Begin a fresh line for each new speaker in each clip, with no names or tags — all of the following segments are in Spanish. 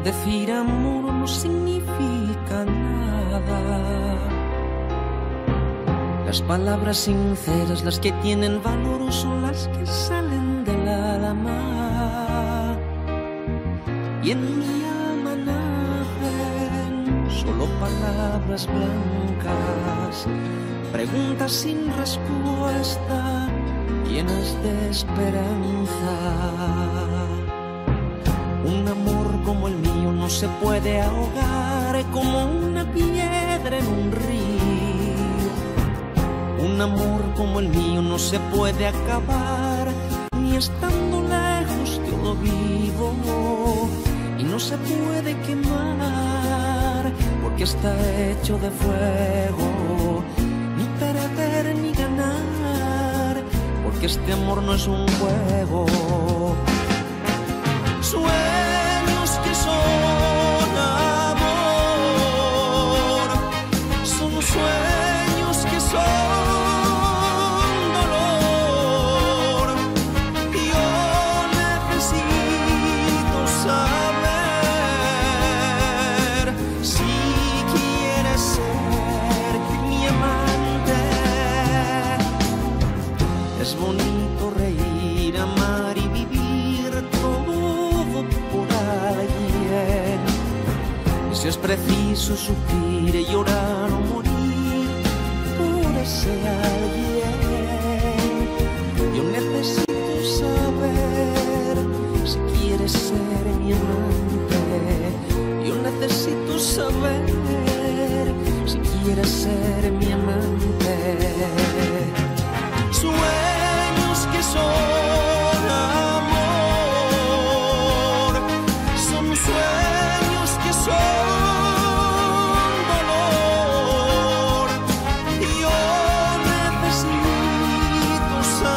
Decir amor no significa nada. Las palabras sinceras, las que tienen valor, son las que salen del alma. Y en mi alma nacen solo palabras blancas, preguntas sin respuesta, llenas de esperanza. Un amor como el mío no se puede ahogar como una piedra en un río. Un amor como el mío no se puede acabar ni estando lejos de lo vivo. Y no se puede quemar porque está hecho de fuego. Ni perder ni ganar porque este amor no es un juego. Sueños que son amor, son sueños que son dolor. Yo necesito saber si quieres ser mi amante. Es bonito reír, amar y vivir todo por alguien. Y si es preciso sufrir, llorar o morir por ese alguien. Yo necesito saber si quieres ser mi amante. Yo necesito saber si quieres ser mi amante. Sueños que son amor, son sueños que son dolor. Yo necesito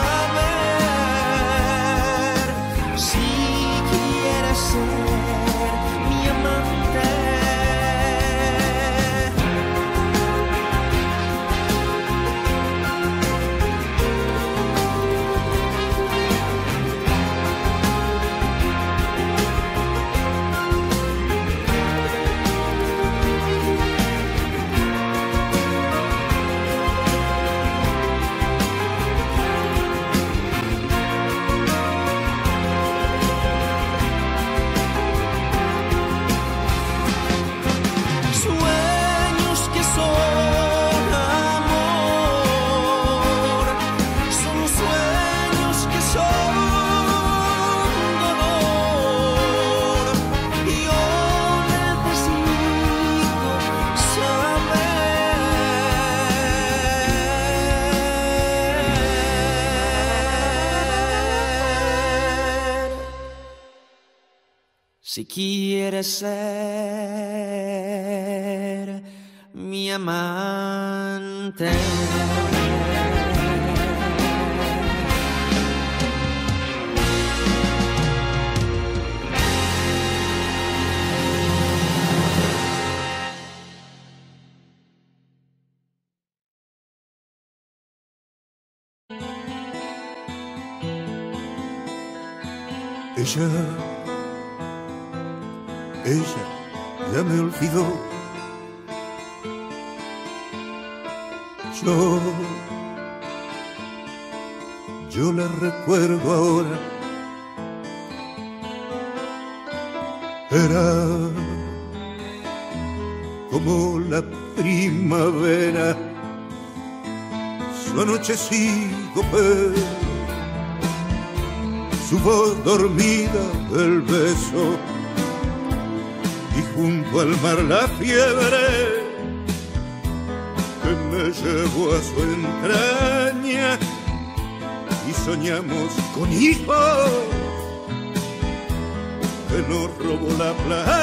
saber si quieres ser mi amante. Sueños que son amor, son sueños que son dolor. Yo necesito saber si quieres ser mi amante.
Ella ya me olvidó. Yo la recuerdo ahora. Era como la primavera, su anochecido pelo, su voz dormida del beso, y junto al mar la fiebre que me llevó a su entraña, y soñamos con hijos que nos robó la plata.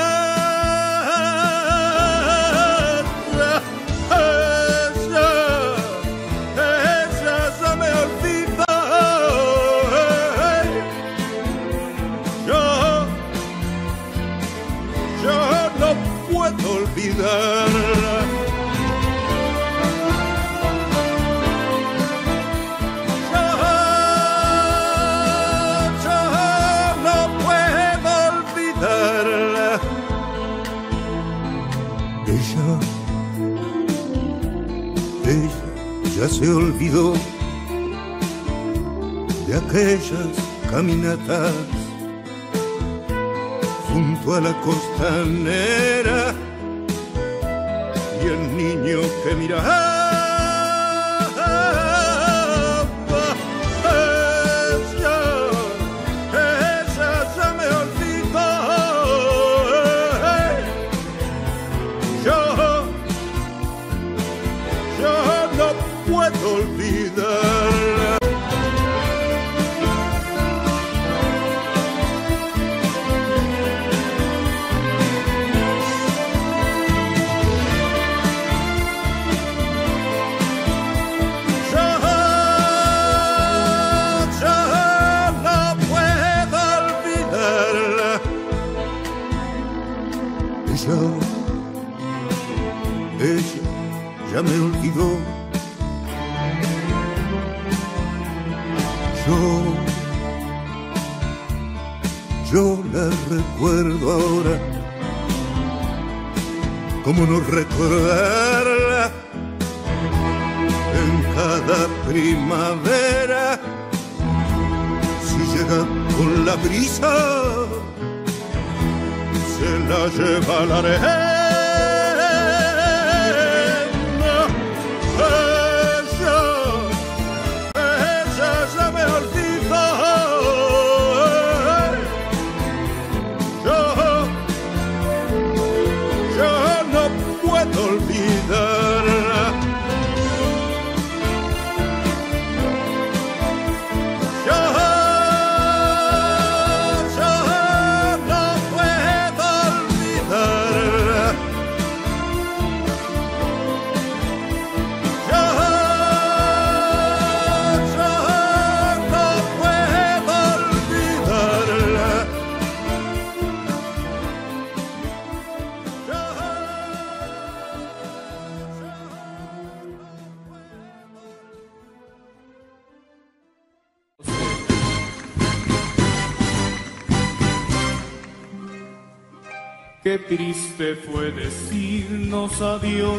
Ella ya me olvidó. Yo no puedo olvidarla. Yo no puedo olvidarla. se olvidó de aquellas caminatas junto a la costanera y el niño que miraba. Olvidarla. Yo no puedo olvidarla. Ella ya me olvidó. Yo la recuerdo ahora, como no recordarla en cada primavera. Si llega con la brisa, se la lleva la arena.
Qué triste fue decirnos adiós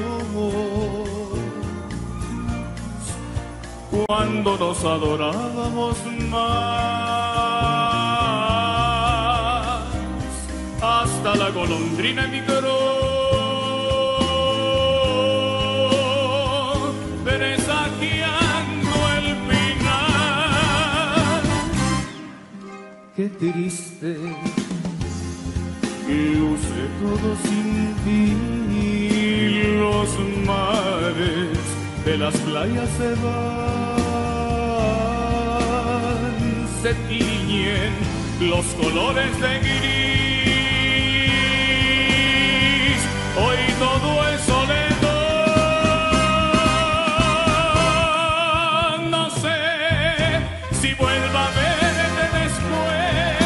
cuando nos adorábamos más. Hasta la golondrina emigró, presagiando el final. Qué triste luce todo sin ti, los mares de las playas se van, se tiñen los colores de gris, hoy todo es soledad, no sé si vuelva a verte después.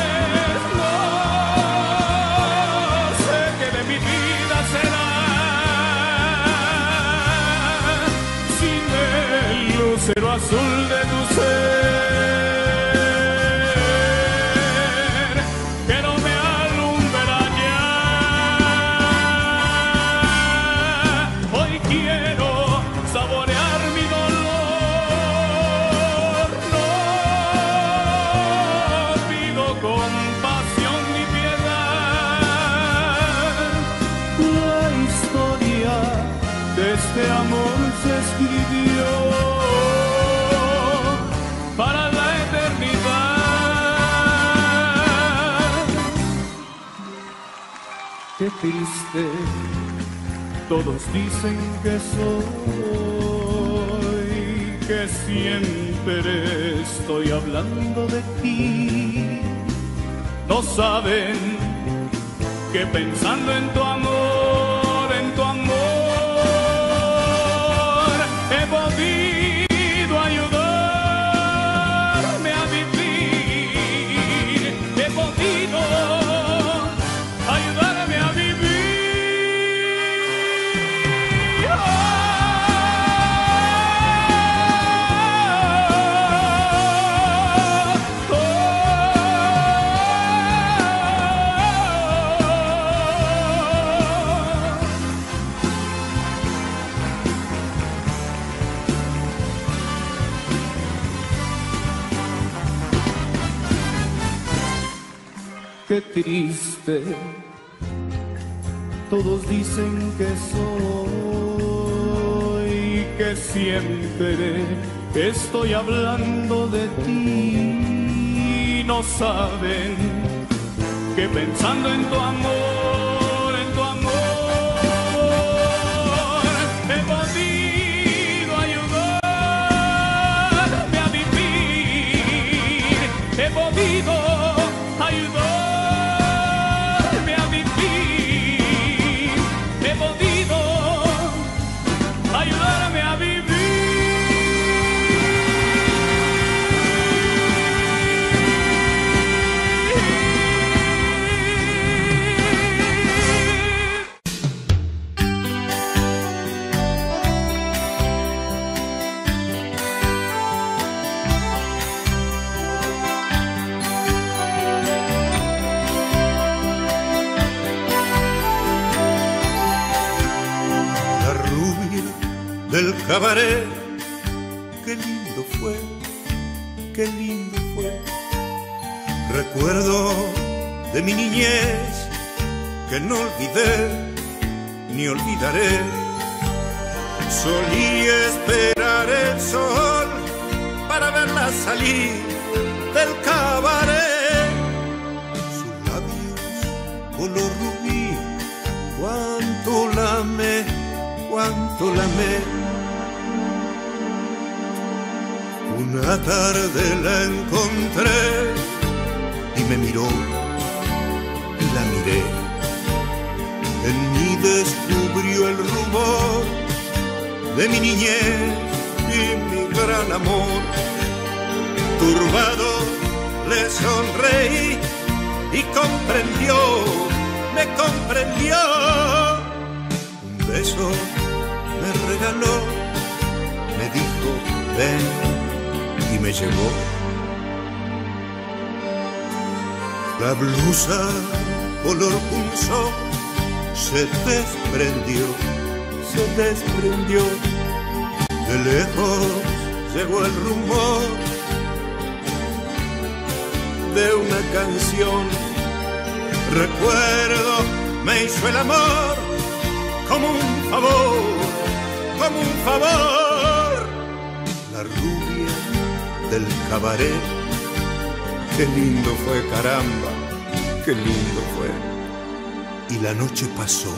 Pero azul de tu ser, que no me alumbra ya. Hoy quiero saborear mi dolor, no pido compasión ni piedad. La historia de este amor se escribió para la eternidad. Qué triste, todos dicen que soy, que siempre estoy hablando de ti. No saben que pensando en tu amor, he podido ayudarme a vivir, he podido ayudarme a vivir. qué triste. Todos dicen que soy, que siempre estoy hablando de ti. No saben que pensando en tu amor, he podido ayudarme a vivir, he podido ayudarme a vivir, he podido ayudarme a vivir.
Del cabaret, qué lindo fue, qué lindo fue. Recuerdo de mi niñez que no olvidé ni olvidaré. Solía esperar el sol para verla salir del cabaret. Sus labios color rubí, cuánto la amé, cuánto la amé. Una tarde la encontré y me miró y la miré. En mí descubrió el rubor de mi niñez y mi gran amor. Turbado le sonreí y comprendió, me comprendió. Un beso me regaló, me dijo ven y me llevó. La blusa color pulso se desprendió, se desprendió. De lejos llegó el rumor de una canción. Recuerdo me hizo el amor como un favor, como un favor. La rubia del cabaret, qué lindo fue, caramba, qué lindo fue. Y la noche pasó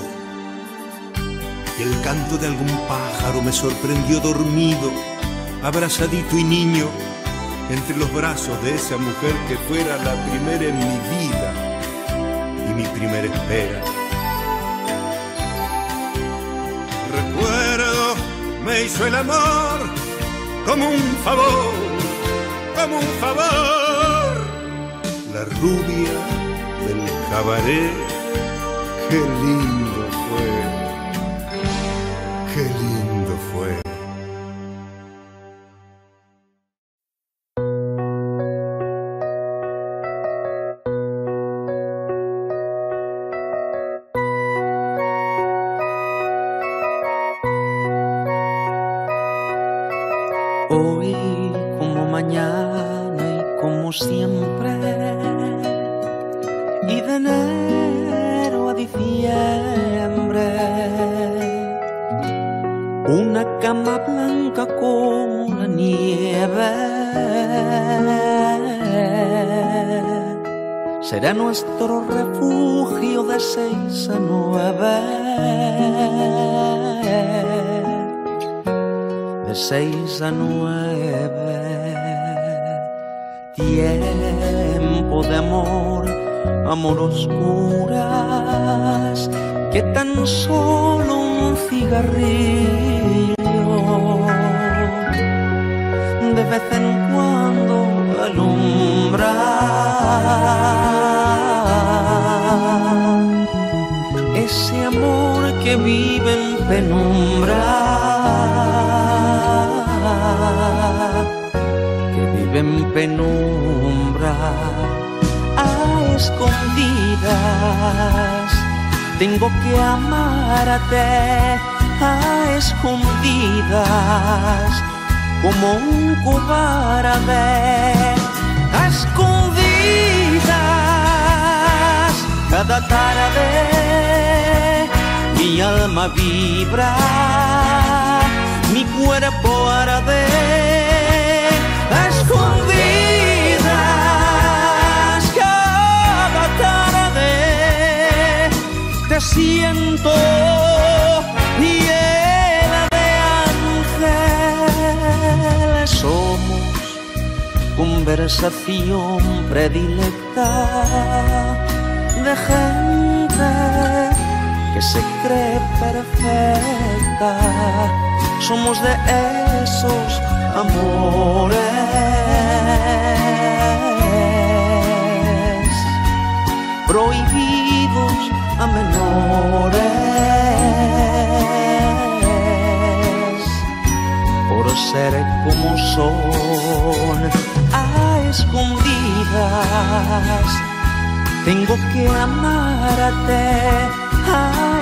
y el canto de algún pájaro me sorprendió dormido, abrazadito y niño, entre los brazos de esa mujer que fuera la primera en mi vida y mi primera espera. Recuerdo me hizo el amor como un favor, como un favor. La rubia del cabaret, qué lindo fue, qué lindo fue.
Hoy como mañana y como siempre, y de enero a diciembre, una cama blanca como la nieve será nuestro refugio de 6 a 9. De 6 a 9, tiempo de amor, amor oscuras, que tan solo un cigarrillo de vez en cuando alumbra. Ese amor que vive en penumbra, que vive en penumbra, a escondidas. Tengo que amarte a escondidas, como un cobarde, a escondidas. cada tarde mi alma vibra, mi cuerpo arde a escondidas. Cada tarde te siento llena de ángeles. Somos conversación predilecta de gente que se cree perfecta. Somos de esos amores prohibidos a menores por ser como son. A escondidas tengo que amarte, a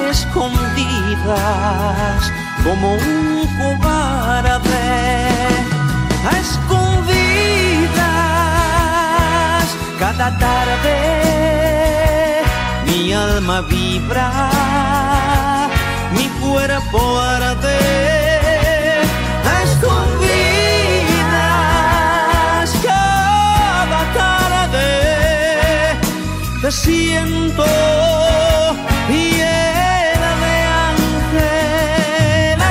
escondidas como un cobarde. A escondidas cada tarde mi alma vibra, mi cuerpo arde. A escondidas cada tarde te siento llena de ángel. A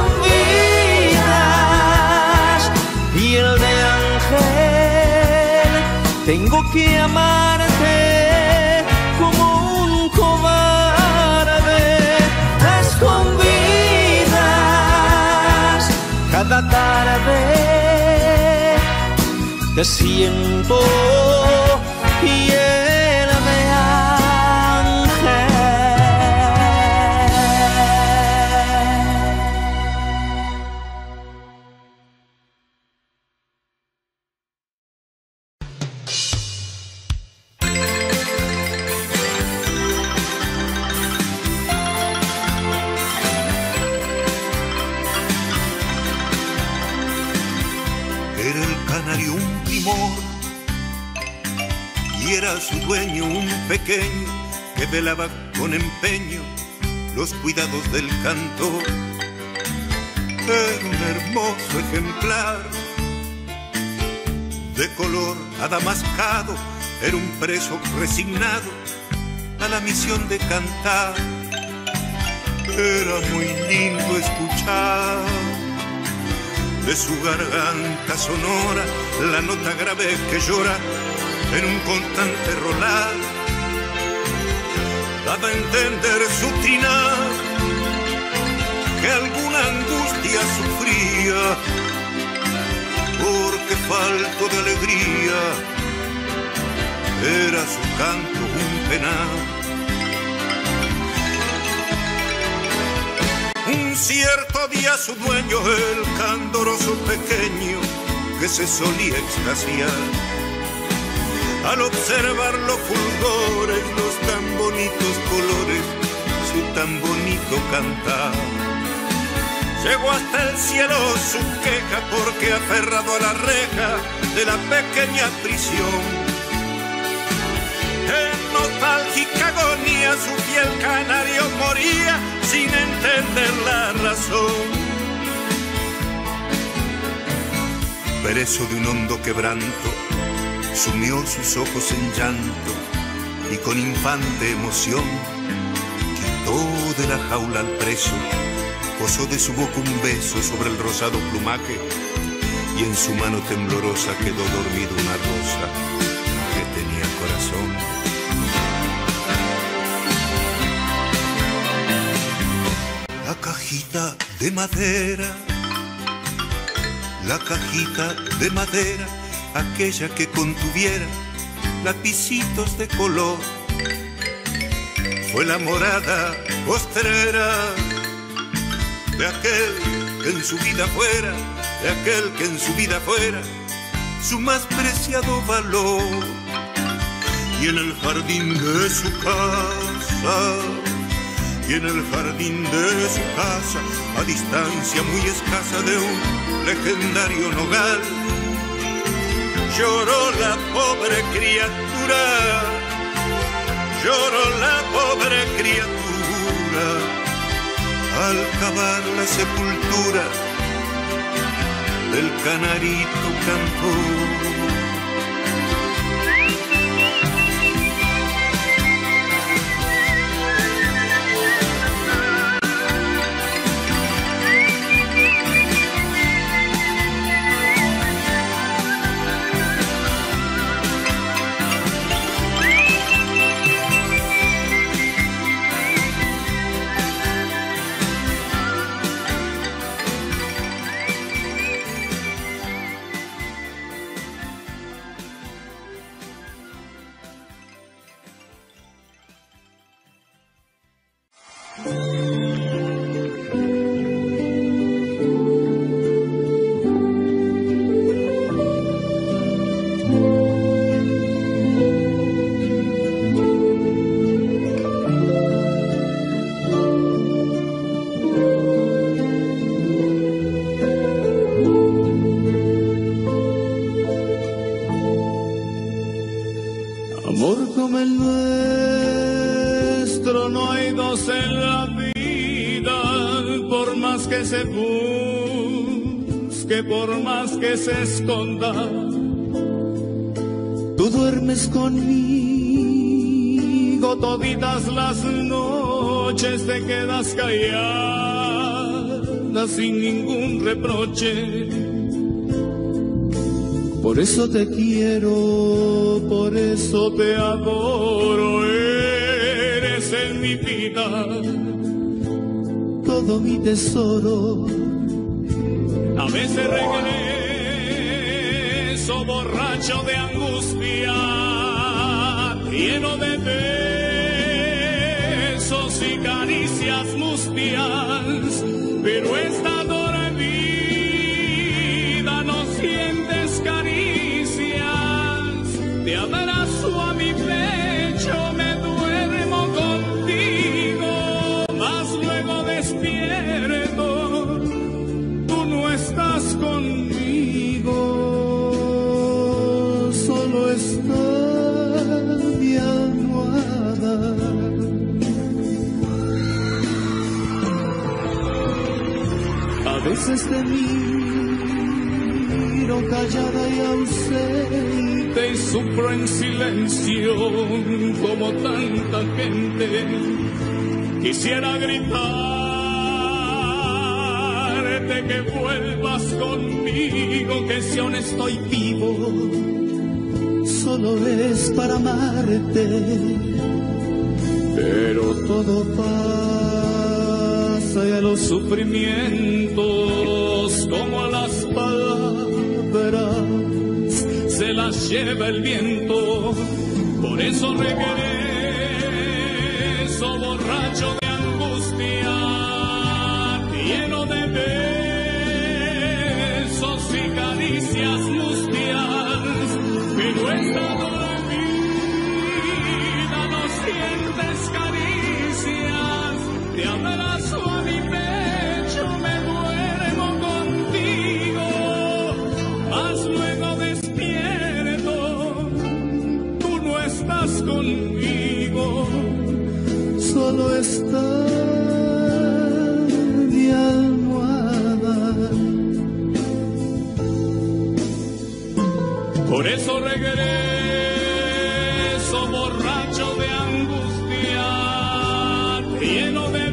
escondidas, piel de ángel, tengo que amarte como un cobarde. A escondidas cada tarde te siento llena de ángel.
Era el canario un primor y era su dueño un pequeño que velaba con empeño los cuidados del cantor. Era un hermoso ejemplar de color adamascado, era un preso resignado a la misión de cantar. Era muy lindo escuchar de su garganta sonora la nota grave que llora en un constante rolar. Daba a entender su trinar que alguna angustia sufría, porque falto de alegría era su canto un penar. Un cierto día su dueño, el candoroso pequeño, que se solía extasiar al observar los fulgores, los tan bonitos colores, su tan bonito cantar. Llegó hasta el cielo su queja porque aferrado a la reja de la pequeña prisión, en nostálgica agonía su fiel canario moría sin entender la razón. Preso de un hondo quebranto, sumió sus ojos en llanto y con infante emoción quitó de la jaula al preso, posó de su boca un beso sobre el rosado plumaje y en su mano temblorosa quedó dormida una rosa que tenía corazón. La cajita de madera, la cajita de madera, aquella que contuviera lapicitos de color, fue la morada postrera de aquel que en su vida fuera, de aquel que en su vida fuera su más preciado valor. Y en el jardín de su casa, y en el jardín de su casa, a distancia muy escasa de un legendario nogal, lloró la pobre criatura, lloró la pobre criatura al cavar la sepultura del canarito cantor.
Amor como el nuestro no hay dos en la vida, por más que se busque, por más que se esconda. Tú duermes conmigo toditas las noches, te quedas callada sin ningún reproche. Por eso te quiero, por eso te adoro, eres en mi vida todo mi tesoro. A veces regreso borracho de angustia, lleno de besos y caricias mustias, pero esta dormida no sientes caricias, te abrazo a mi pecho, me duermo contigo, mas luego despierto, tú no estás conmigo, solo está mi almohada. A veces te miro callada y ausente y sufro en silencio como tanta gente. Quisiera gritarte que vuelvas conmigo, que si aún estoy vivo solo es para amarte, pero todo pasa y a los sufrimientos como a las palabras se las lleva el viento. Por eso regreso borracho de angustia, lleno de besos y caricias mustias, pero esta dormida no sientes caricias, te abrazo a mi pecho, me duermo contigo, mas luego despierto, tú no estás conmigo, solo está mi almohada. Por eso regreso borracho de angustia, lleno de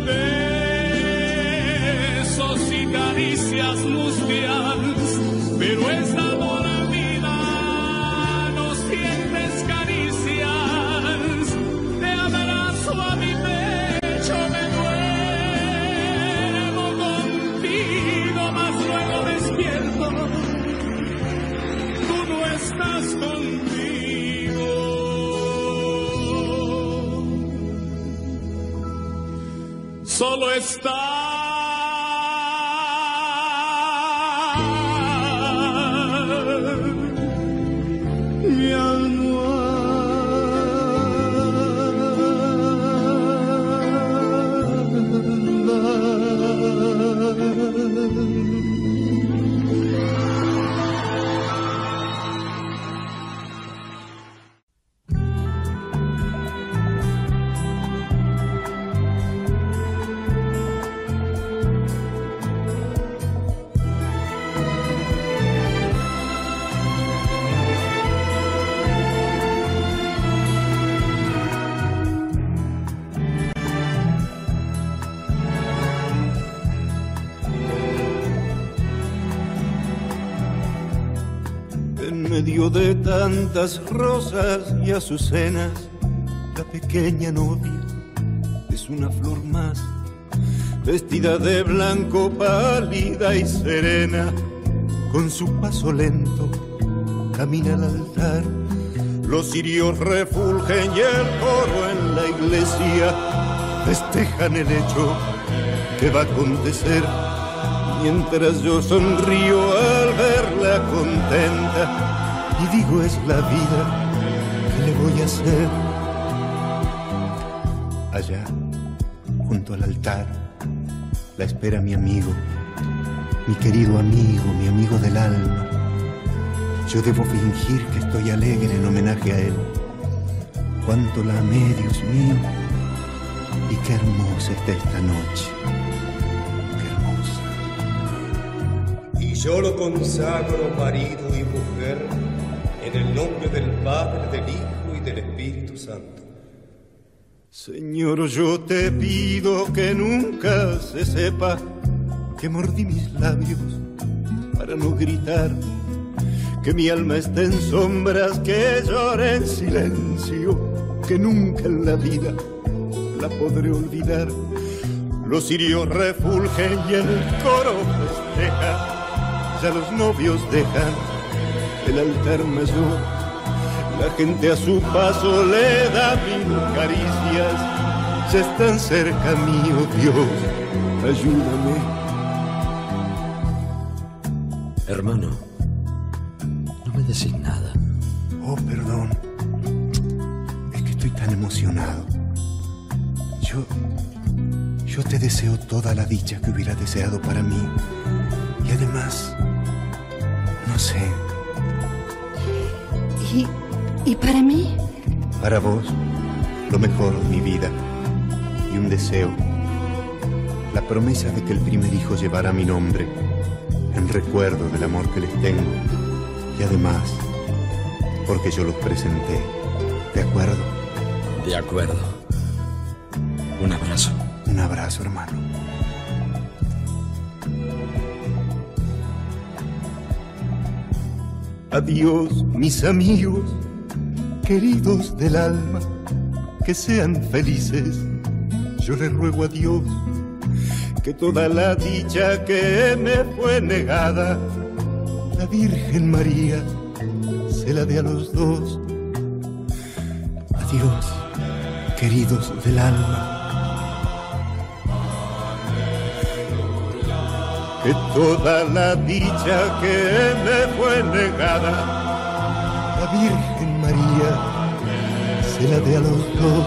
besos y caricias mustias, pero esta dormida no sientes caricias, te abrazo a mi pecho, me duermo contigo, mas luego despierto, tú no estás conmigo, solo está mi
medio de tantas rosas y azucenas, la pequeña novia es una flor más, vestida de blanco, pálida y serena. Con su paso lento camina al altar, los cirios refulgen y el coro en la iglesia festejan el hecho que va a acontecer, mientras yo sonrío al verla contenta y digo: es la vida, ¿qué le voy a hacer? Allá, junto al altar, la espera mi amigo, mi querido amigo, mi amigo del alma. Yo debo fingir que estoy alegre en homenaje a él. Cuánto la amé, Dios mío, y qué hermosa está esta noche. Qué hermosa.
Y yo lo consagro marido y mujer en el nombre del Padre, del Hijo y del Espíritu Santo.
Señor, yo te pido que nunca se sepa que mordí mis labios para no gritar, que mi alma esté en sombras, que llore en silencio, que nunca en la vida la podré olvidar. Los cirios refulgen y el coro festeja, ya los novios dejan el altar mayor, la gente a su paso le da mil caricias, ya están cerca mío, Dios, ayúdame.
Hermano, no me decís nada.
Oh, perdón. Es que estoy tan emocionado. Yo te deseo toda la dicha que hubiera deseado para mí. Y además, no sé.
¿Y para mí?
Para vos, lo mejor, mi vida. Y un deseo. La promesa de que el primer hijo llevará mi nombre, en recuerdo del amor que les tengo. Y además, porque yo los presenté. ¿De acuerdo?
De acuerdo. Un abrazo.
Un abrazo, hermano. Adiós, mis amigos, queridos del alma, que sean felices. Yo le ruego a Dios que toda la dicha que me fue negada, la Virgen María se la dé a los dos. Adiós, queridos del alma. Que toda la dicha que me fue negada, la Virgen María se la dé a los dos.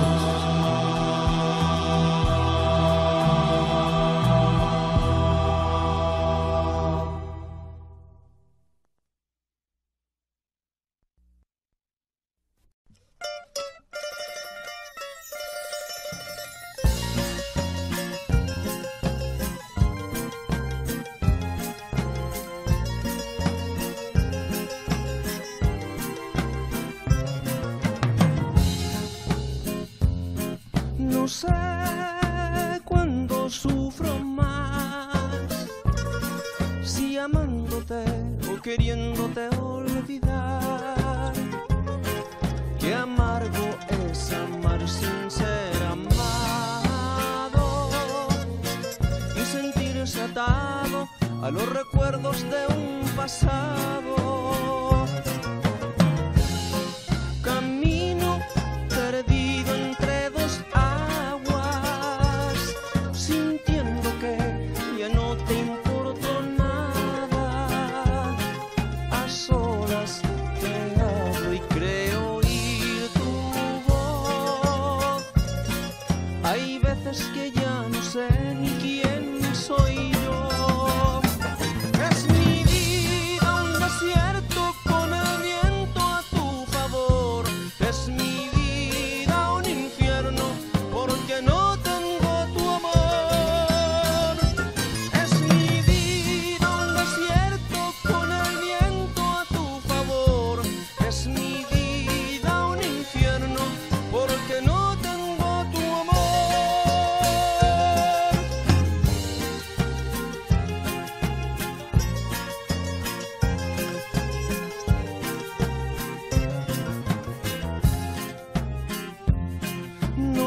No sé cuándo sufro más, si amándote o queriéndote olvidar. Qué amargo es amar sin ser amado y sentirse atado a los recuerdos de un pasado. Camino perdido entre dos aguas, sintiendo que ya no te importo nada. A solas te hablo y creo oír tu voz. Hay veces que ya no sé ni quién soy yo. Es mi vida un desierto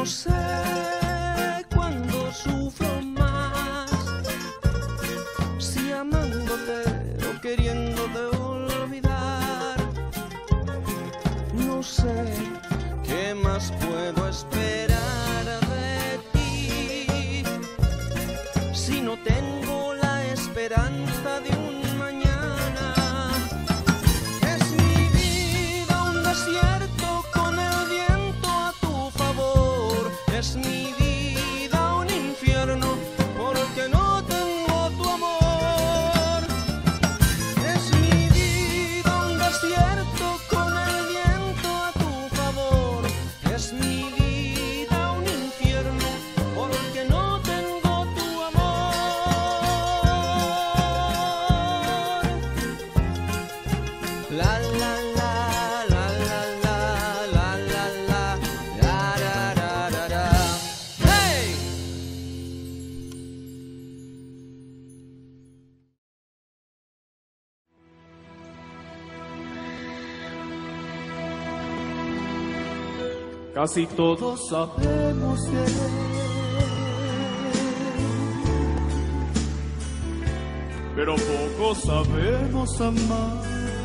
sé cuándo sufro más, si amándote o queriéndote olvidar. No sé qué más puedo esperar de ti, si no tengo la esperanza de un mañana. Es mi vida un desierto con el viento a tu favor, es mi vida un infierno porque no tengo tu amor. Es mi vida un desierto con el viento a tu favor, es mi vida un infierno porque no tengo tu amor. La la la la la la la la la la la la la. Hey!
Casi todos sabemos querer, pero pocos sabemos amar.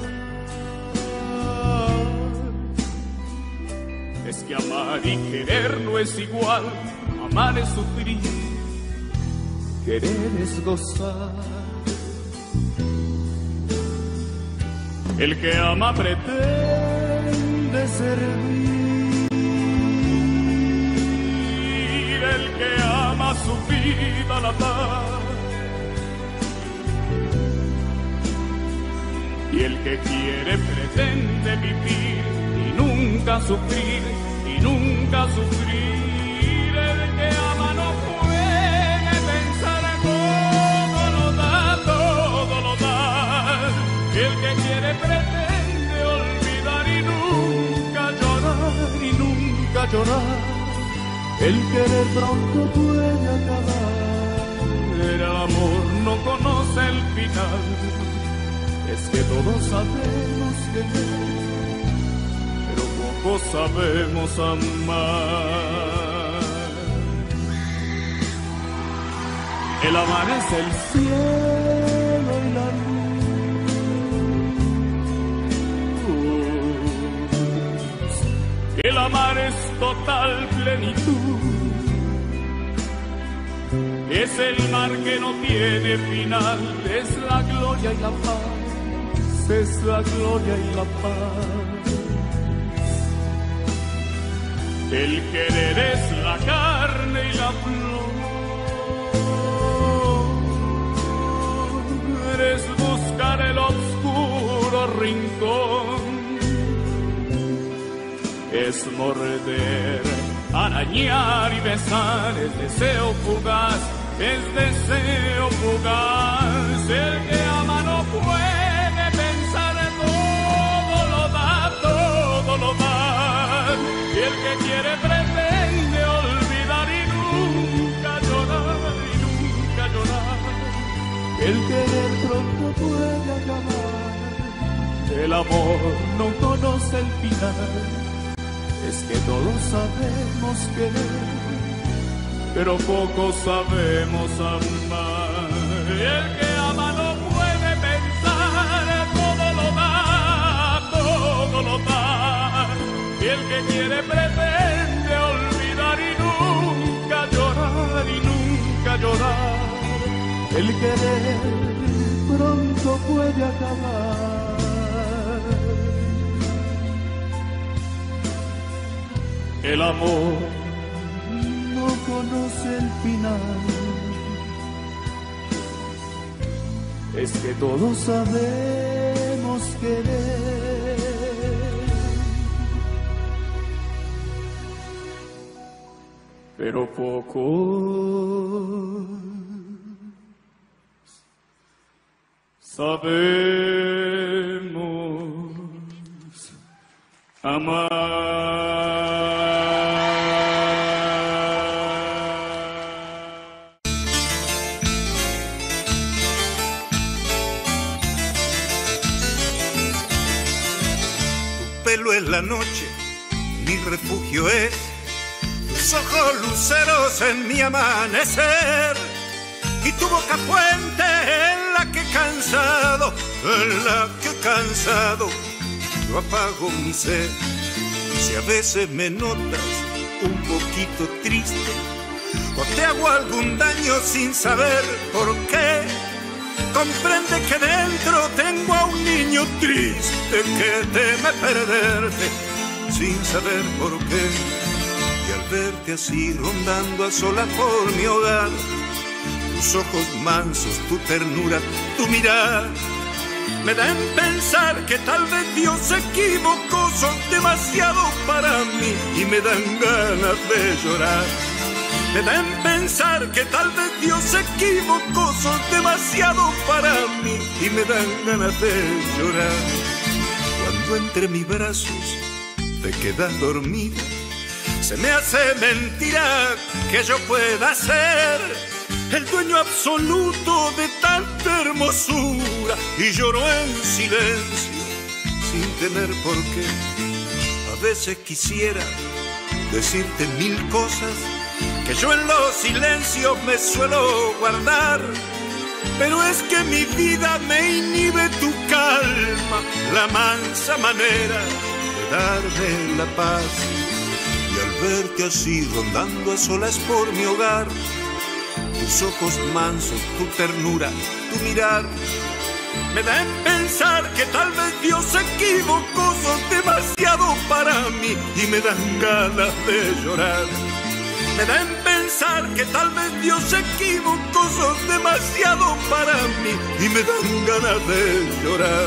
Es que amar y querer no es igual, amar es sufrir, querer es gozar. El que ama pretende servir, el que ama su vida la da, y el que quiere pretende vivir y nunca sufrir, y nunca sufrir. El que ama no puede pensar todo lo da, todo lo da, y el que quiere pretende olvidar y nunca llorar, y nunca llorar. El querer pronto puede acabar, el amor no conoce el final. Es que todos sabemos querer, pero pocos sabemos amar. El amar es el cielo y la luz. El amar es total plenitud. Es el mar que no tiene final, es la gloria y la paz, es la gloria y la paz. El querer es la carne y la flor, es buscar el oscuro rincón, es morder, arañar y besar, es deseo fugaz, es deseo fugaz. El que ama no puede pensar, todo lo da, todo lo da. Y el que quiere pretende olvidar y nunca llorar, y nunca llorar. El querer pronto puede acabar, el amor no conoce el final. Es que todos sabemos querer, pero pocos sabemos amar. El que ama no puede pensar, todo lo da, todo lo da. Y el que quiere pretende olvidar y nunca llorar, y nunca llorar. El querer pronto puede acabar. El amor no conoce el final. Es que todos sabemos querer, pero pocos sabemos amar.
Tu pelo es la noche, mi refugio es, tu tus ojos luceros en mi amanecer y tu boca fuente en la que cansado, yo apago mi sed. Si a veces me notas un poquito triste o te hago algún daño sin saber por qué, comprende que dentro tengo a un niño triste que teme perderte sin saber por qué. Y al verte así rondando a solas por mi hogar, tus ojos mansos, tu ternura, tu mirar, me dan pensar que tal vez Dios se equivocó, son demasiado para mí y me dan ganas de llorar. Me dan pensar que tal vez Dios se equivocó, son demasiado para mí y me dan ganas de llorar. Cuando entre mis brazos te quedas dormida, se me hace mentira que yo pueda ser el dueño absoluto de tanta hermosura y lloro en silencio sin tener por qué. A veces quisiera decirte mil cosas que yo en los silencios me suelo guardar, pero es que mi vida me inhibe tu calma, la mansa manera de darme la paz. Y al verte así rondando a solas por mi hogar, tus ojos mansos, tu ternura, tu mirar, me dan pensar que tal vez Dios se equivocó, son demasiado para mí y me dan ganas de llorar. Me dan pensar que tal vez Dios se equivocó, son demasiado para mí y me dan ganas de llorar.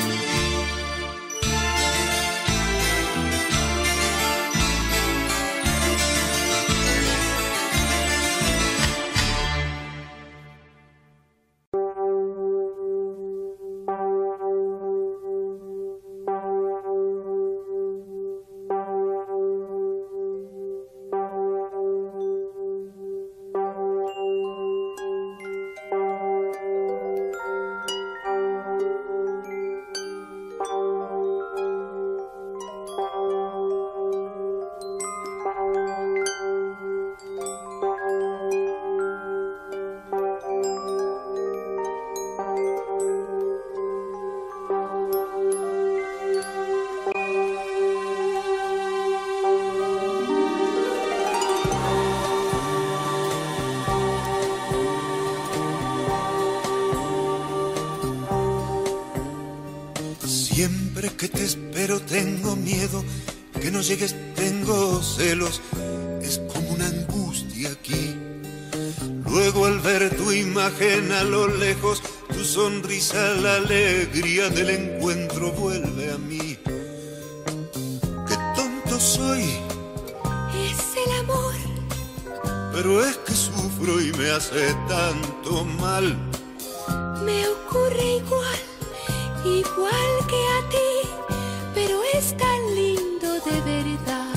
Siempre que te espero tengo miedo, que no llegues tengo celos, es como una angustia aquí. Luego al ver tu imagen a lo lejos, tu sonrisa, la alegría del encuentro vuelve a mí. Qué tonto soy,
es el amor,
pero es que sufro y me hace tanto mal.
me ocurre igual que a ti, pero es tan lindo de verdad.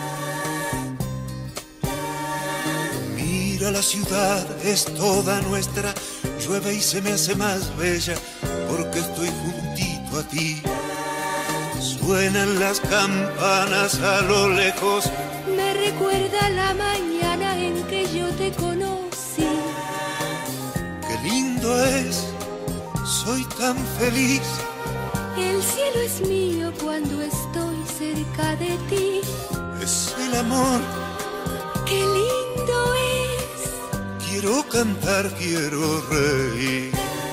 Mira, la ciudad es toda nuestra, llueve y se me hace más bella porque estoy juntito a ti. Suenan las campanas a lo lejos,
Me recuerda la mañana en que yo te conocí.
qué lindo es, soy tan feliz.
El cielo es mío cuando estoy cerca de ti.
Es el amor,
Qué lindo es.
quiero cantar, quiero reír.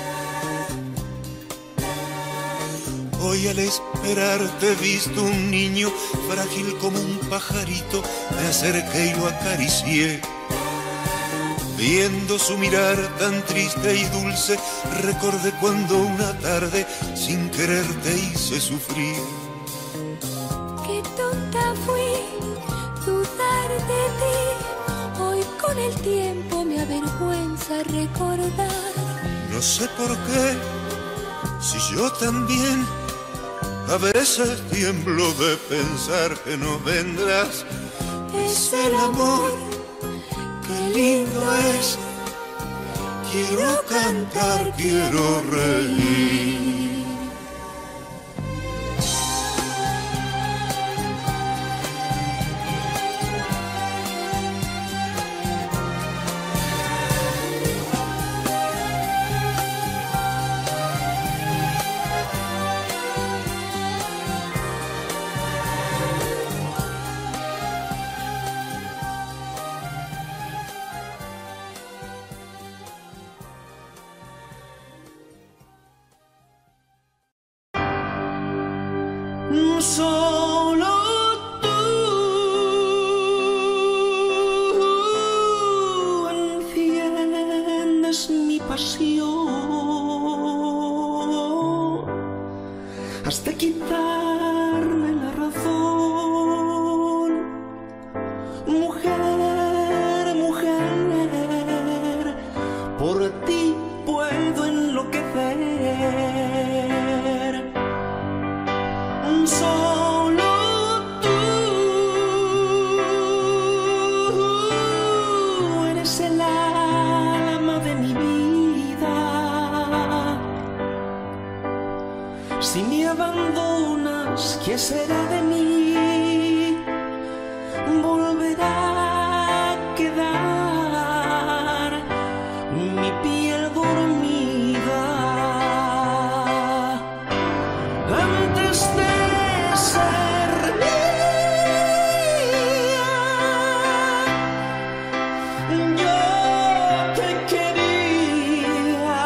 Hoy al esperarte he visto un niño frágil como un pajarito, me acerqué y lo acaricié. Viendo su mirar tan triste y dulce, recordé cuando una tarde sin querer te hice sufrir.
Qué tonta fui, dudar de ti. Hoy con el tiempo me avergüenza recordar.
No sé por qué, si yo también a veces tiemblo de pensar que no vendrás.
Es el amor,
qué lindo es. Quiero cantar, quiero reír.
Mujer, mujer, por ti puedo enloquecer. Solo tú eres el alma de mi vida. Si me abandonas, ¿qué será de mí? Volverá a quedar mi piel dormida. Antes de ser mía, yo te quería.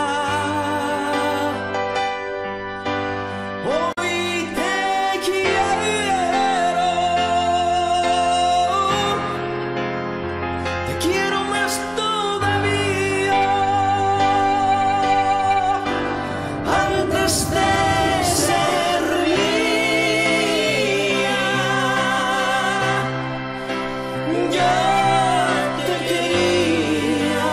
Hoy te quiero. Te quiero más todavía. Antes de ser mía, yo te quería.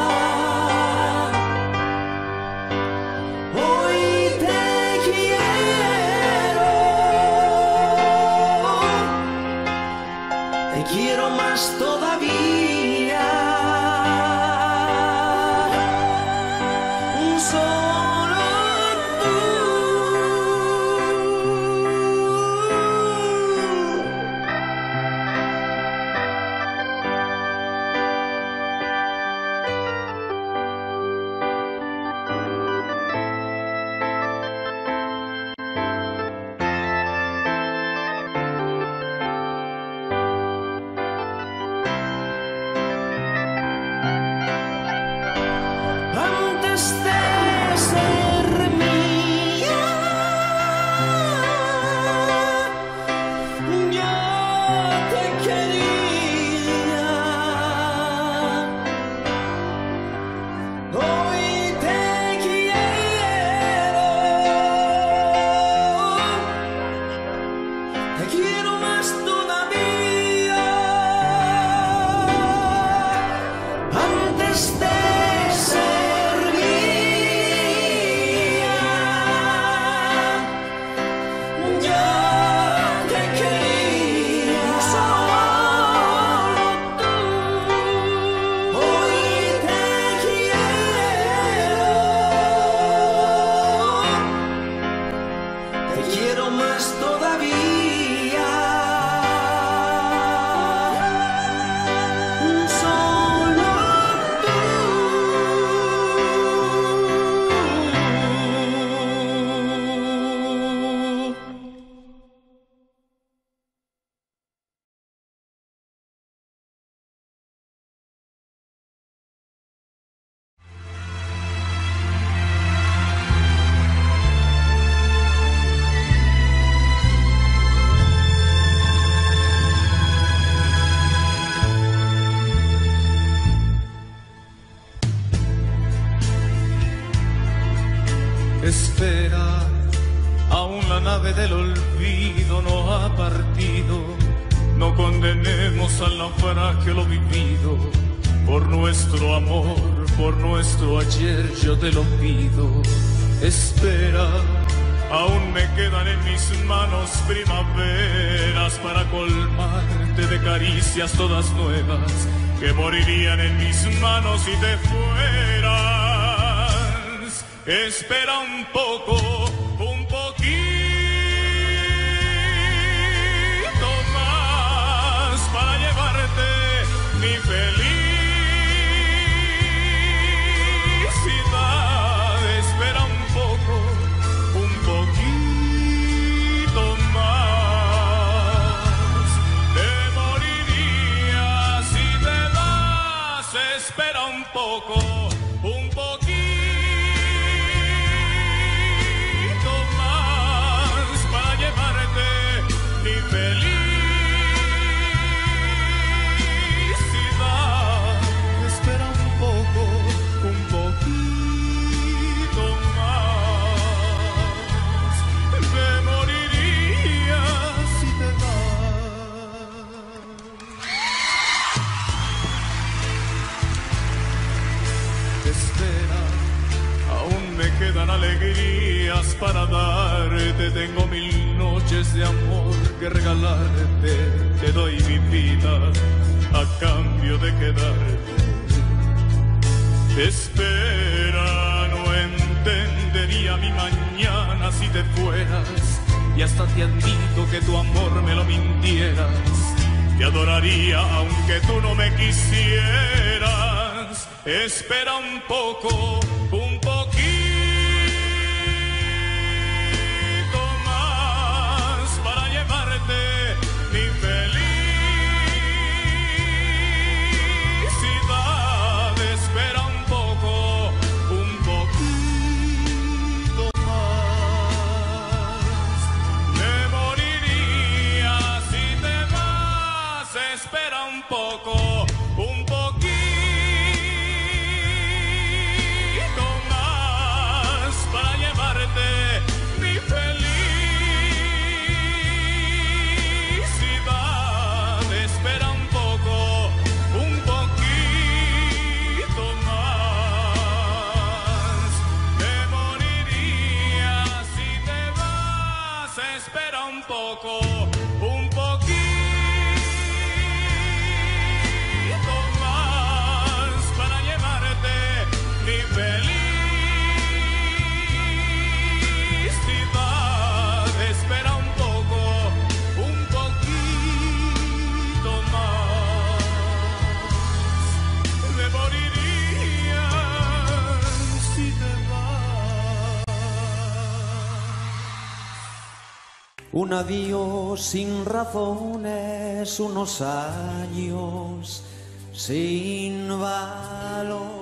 Hoy te quiero. Te quiero más todavía. Solo tú. Antes de ser mía, yo te quería. Hoy te quiero. Te quiero más todavía. Antes de ser mía, yo te quería. Solo tú. Hoy te quiero. Te quiero más todavía. Solo tú.
Espera, aún la nave del olvido no ha partido. No condenemos al naufragio lo vivido. Por nuestro amor, por nuestro ayer, yo te lo pido. Espera, aún me quedan en mis manos primaveras para colmarte de caricias todas nuevas que morirían en mis manos si te fueras. Espera un poco, un poquito más para llevarte mi felicidad. Espera un poco, un poquito más. Te morirías si te das. Espera un poco, un poquito más para llevarte mi felicidad. Espera un poco, un poquito más. Te morirías si te das. quedan alegrías para darte. Tengo 1000 noches de amor que regalarte. Te doy mi vida a cambio de quedarte. Espera, no entendería mi mañana si te fueras. Y hasta te admito que tu amor me lo mintieras. Te adoraría aunque tú no me quisieras. Espera un poco, un poquito más para llevarte mi felicidad. Espera un poco, un poquito más. Me moriría si te vas. Espera un poco, un poquito más para llevarte mi felicidad. Espera un poco, un poquito más. Me moriría si te vas. Espera un poco, un poquito más para llevarte mi felicidad. Espera un poco, un poquito más. Me moriría si te vas.
Un adiós sin razones, unos años sin valor.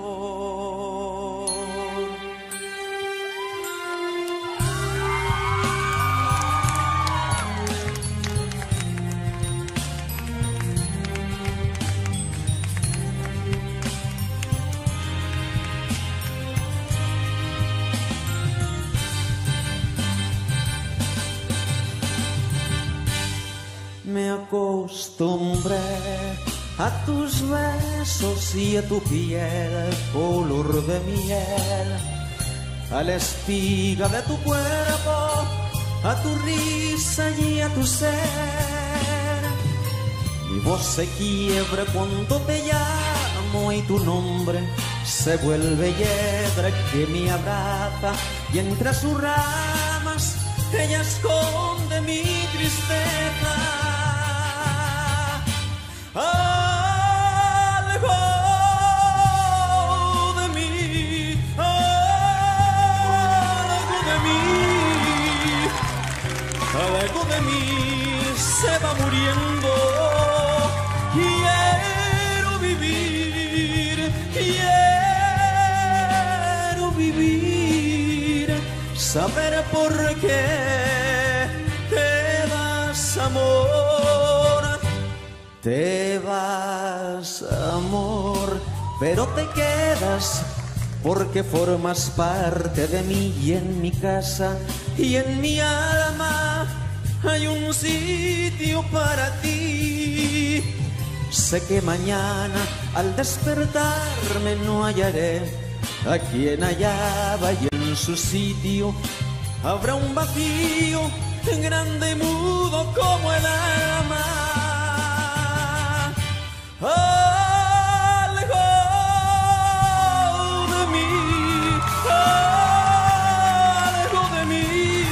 Me acostumbré a tus besos y a tu piel color de miel, a la espiga de tu cuerpo, a tu risa y a tu ser. Mi voz se quiebra cuando te llamo y tu nombre se vuelve hiedra que me abraza y entre sus ramas ella esconde mi tristeza. Algo de mí, algo de mí, algo de mí se va muriendo. Quiero vivir, quiero vivir, saber por qué te das amor. Te vas, amor, pero te quedas porque formas parte de mí y en mi casa y en mi alma hay un sitio para ti. Sé que mañana al despertarme no hallaré a quien hallaba y en su sitio habrá un vacío grande y mudo como el alma. Algo de mí, algo de mí,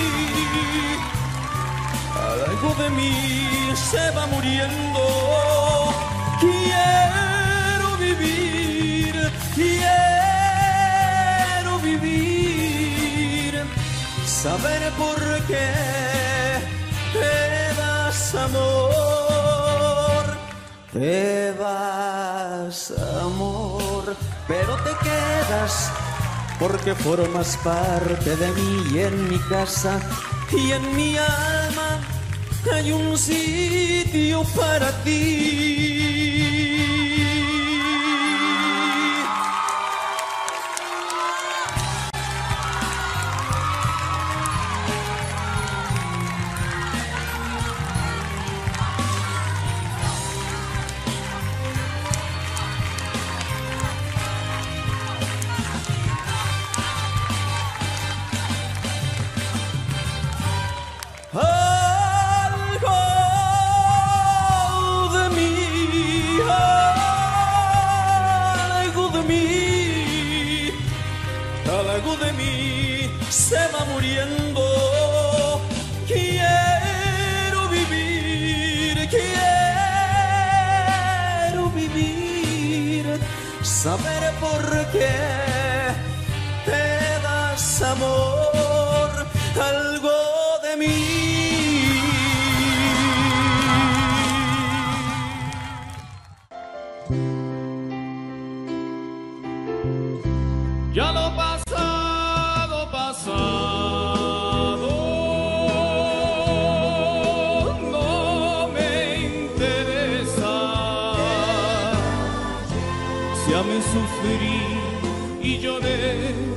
algo de mí se va muriendo. Quiero vivir, quiero vivir, saber por qué te das amor. Te vas, amor, pero te quedas porque formas parte de mí y en mi casa y en mi alma hay un sitio para ti. saber por qué te das amor, algo de mí.
Ya lo pasado, pasado, no me interesa. Ya me sufrí y lloré,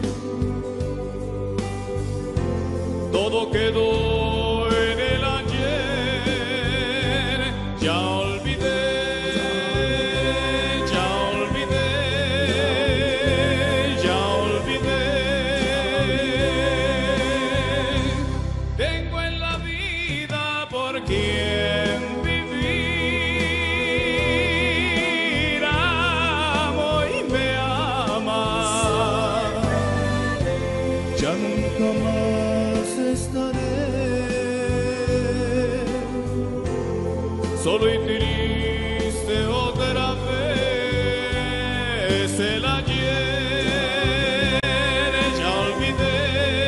todo quedó en el ayer. Ya olvidé, ya olvidé, ya olvidé. Tengo en la vida por quien vivir, amo y me ama. Ya nunca más estaré solo y triste otra vez. El ayer ya olvidé.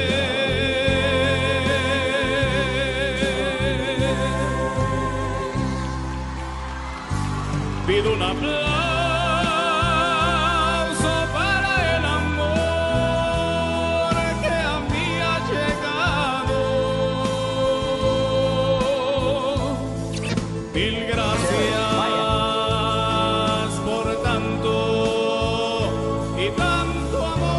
Pido un aplauso para el amor que a mí ha llegado. Mil gracias por tanto y tanto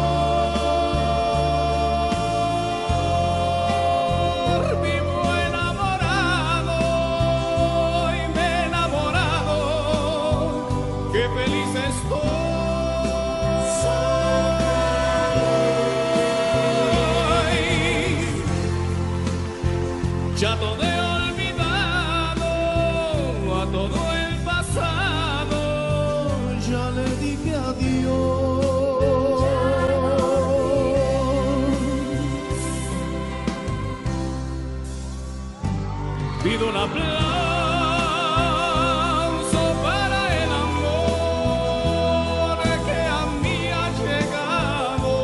amor. Vivo enamorado y me he enamorado. Qué feliz estoy. Ya todo he olvidado, a todo el pasado ya le dije adiós. Pido un aplauso para el amor que a mí ha llegado.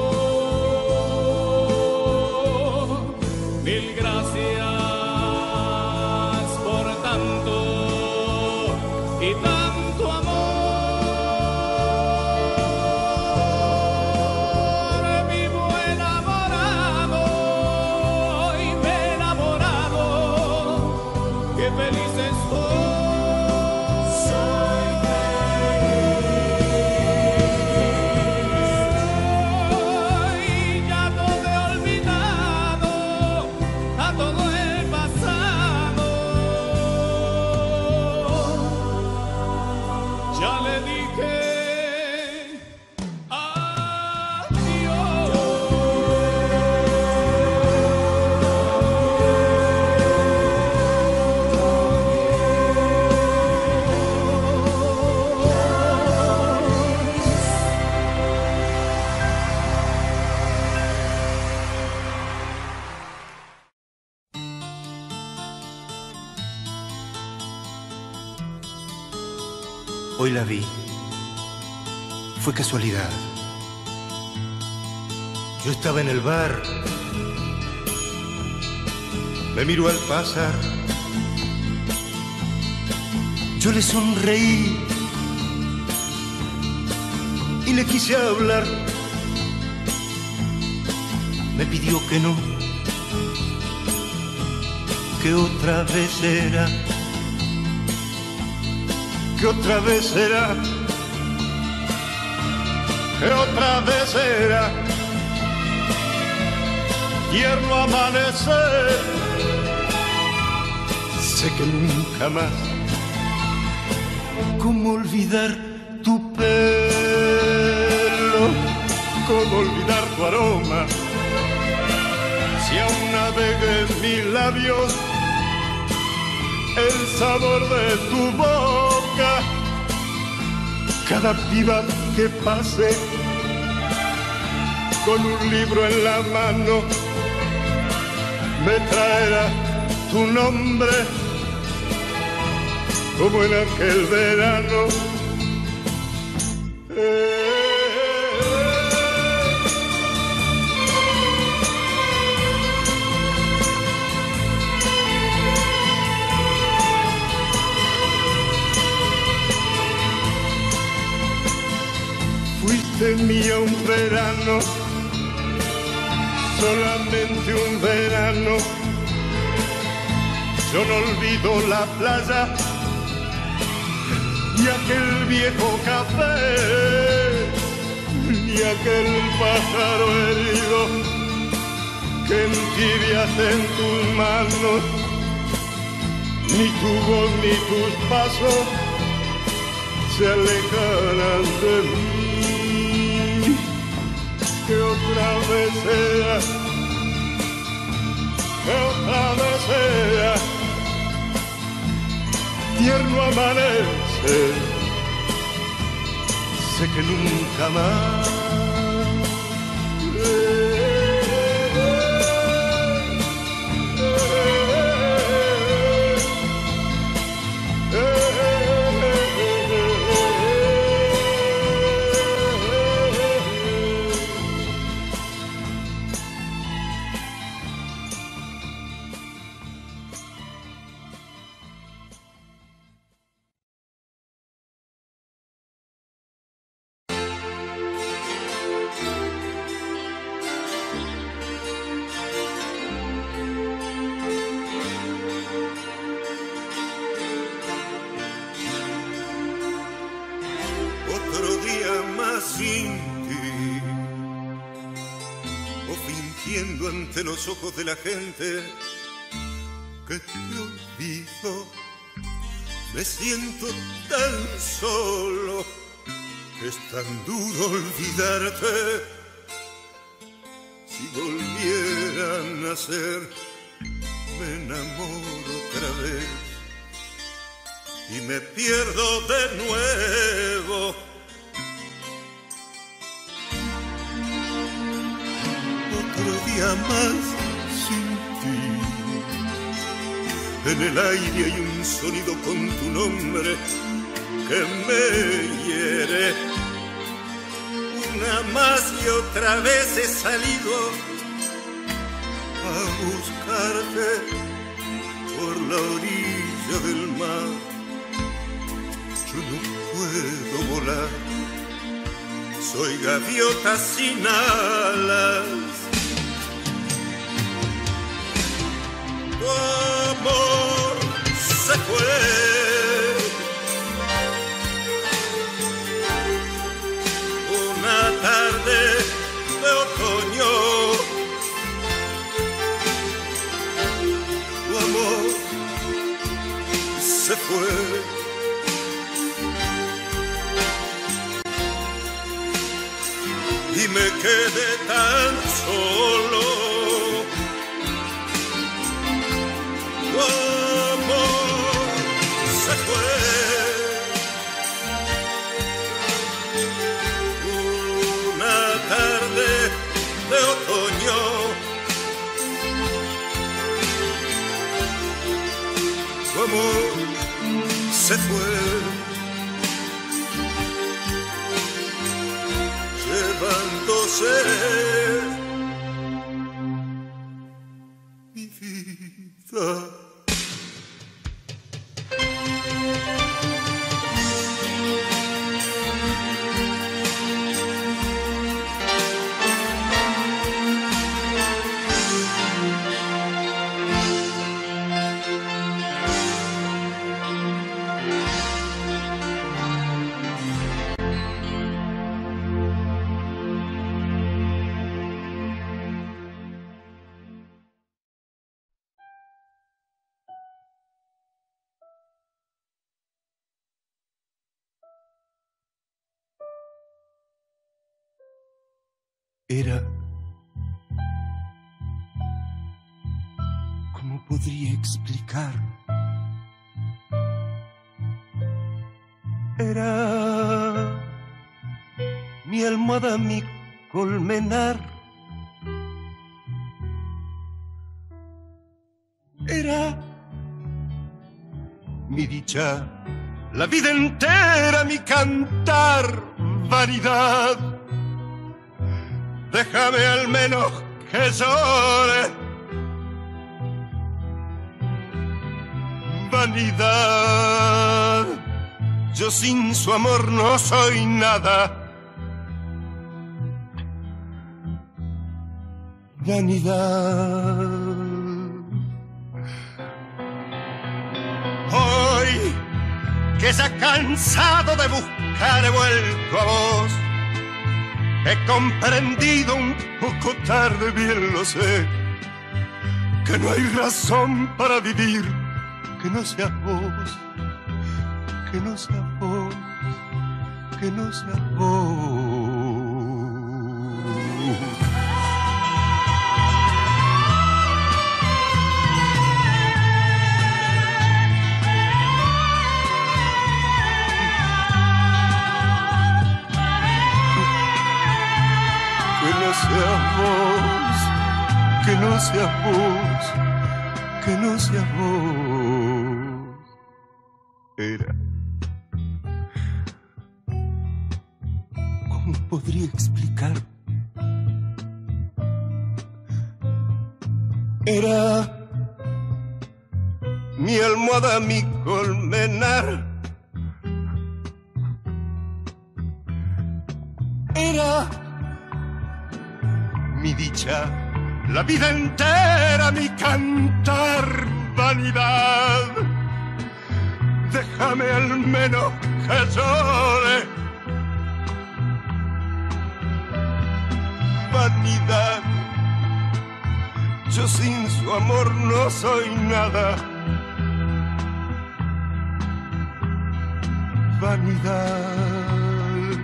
Mil gracias por tanto y tanto amor. Vivo enamorado y me he enamorado. Qué feliz estoy. Ya todo he olvidado, a todo el pasado ya le dije
Hoy la vi. Fue casualidad. Yo estaba en el bar. Me miró al pasar. Yo le sonreí y le quise hablar. Me pidió que no, que otra vez será, que otra vez será, que otra vez será. Tierno amanecer, sé que nunca más. ¿Cómo olvidar tu pelo? ¿Cómo olvidar tu aroma? Si aún navega en mis labios el sabor de tu boca. Cada piba que pase con un libro en la mano me traerá tu nombre, como en aquel verano. Fuiste mía un verano, solamente un verano. Yo no olvido la playa y aquel viejo café, ni aquel pájaro herido que entibias en tus manos, ni tu voz ni tus pasos se alejarán de mí. Que otra vez sea, que otra vez sea tierno amanecer, sé que nunca más.
Ante los ojos de la gente que te olvido, me siento tan solo, es tan duro olvidarte. Si volviera a nacer, me enamoro otra vez y me pierdo de nuevo. Día más sin ti. En el aire hay un sonido con tu nombre que me hiere. Una más y otra vez he salido a buscarte por la orilla del mar. Yo no puedo volar, soy gaviota sin alas. Tu amor se fue, una tarde de otoño. Tu amor se fue. Y me quedé tan solo. Tu amor se fue, una tarde de otoño. Tu amor se fue, llevándose mi vida. Era, ¿cómo podría explicar? Era mi almohada, mi colmenar. Era mi dicha, la vida entera mi cantar.
vanidad, déjame al menos que llore. Vanidad, yo sin su amor no soy nada. Vanidad. Hoy que ya cansado de buscar he vuelto a vos, he comprendido un poco tarde, bien lo sé, que no hay razón para vivir que no seas vos, que no seas vos, que no seas vos. Que no seas vos, que no seas vos, que no seas vos. Era. ¿Cómo podría explicar? Era mi almohada, mi colmenar. Era mi dicha, la vida entera, mi cantar. Vanidad, déjame al menos que llore. Vanidad, yo sin su amor no soy nada. Vanidad.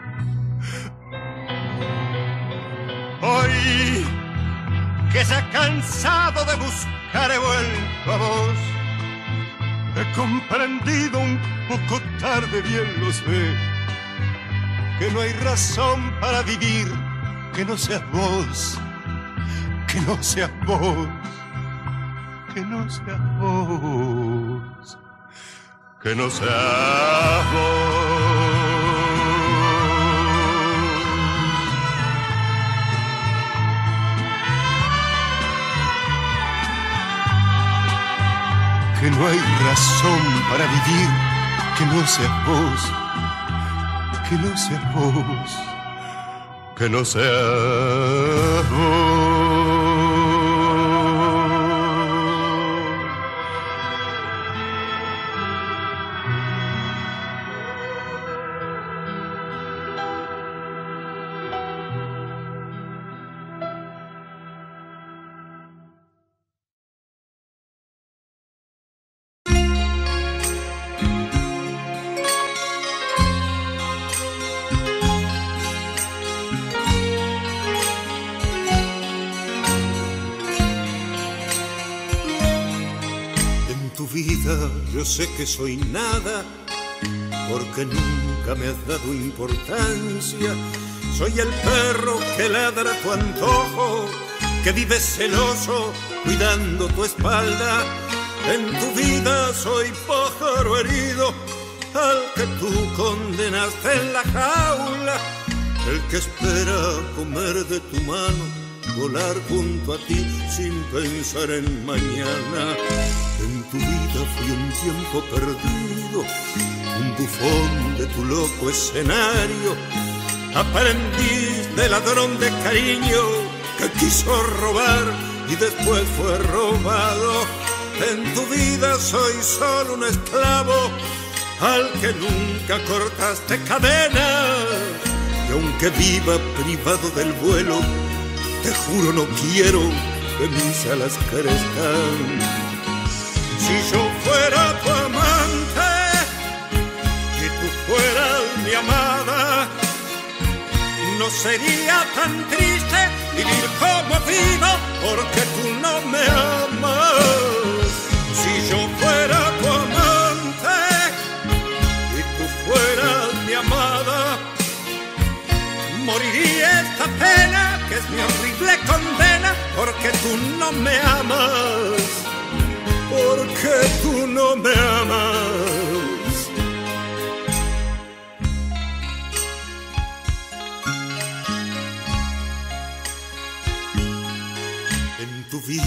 Hoy que ya cansado de buscar he vuelto a vos, he comprendido un poco tarde, bien lo sé, que no hay razón para vivir que no seas vos, que no seas vos, que no seas vos, que no seas vos. Que no hay razón para vivir que no seas vos, que no seas vos, que no seas vos. Yo sé que soy nada, porque nunca me has dado importancia. Soy el perro que ladra a tu antojo, que vive celoso cuidando tu espalda. En tu vida soy pájaro herido, al que tú condenaste en la jaula, el que espera comer de tu mano, volar junto a ti sin pensar en mañana. En tu vida fui un tiempo perdido, un bufón de tu loco escenario, aprendiz de ladrón de cariño que quiso robar y después fue robado. En tu vida soy solo un esclavo al que nunca cortaste cadenas, y aunque viva privado del vuelo, te juro no quiero que mis alas crezcan. Si yo fuera tu amante y tú fueras mi amada, no sería tan triste vivir como vivo, porque tú no me amas. Si yo fuera tu amante y tú fueras mi amada, moriría esta pena que es mi horrible condena, porque tú no me amas, porque tú no me amas.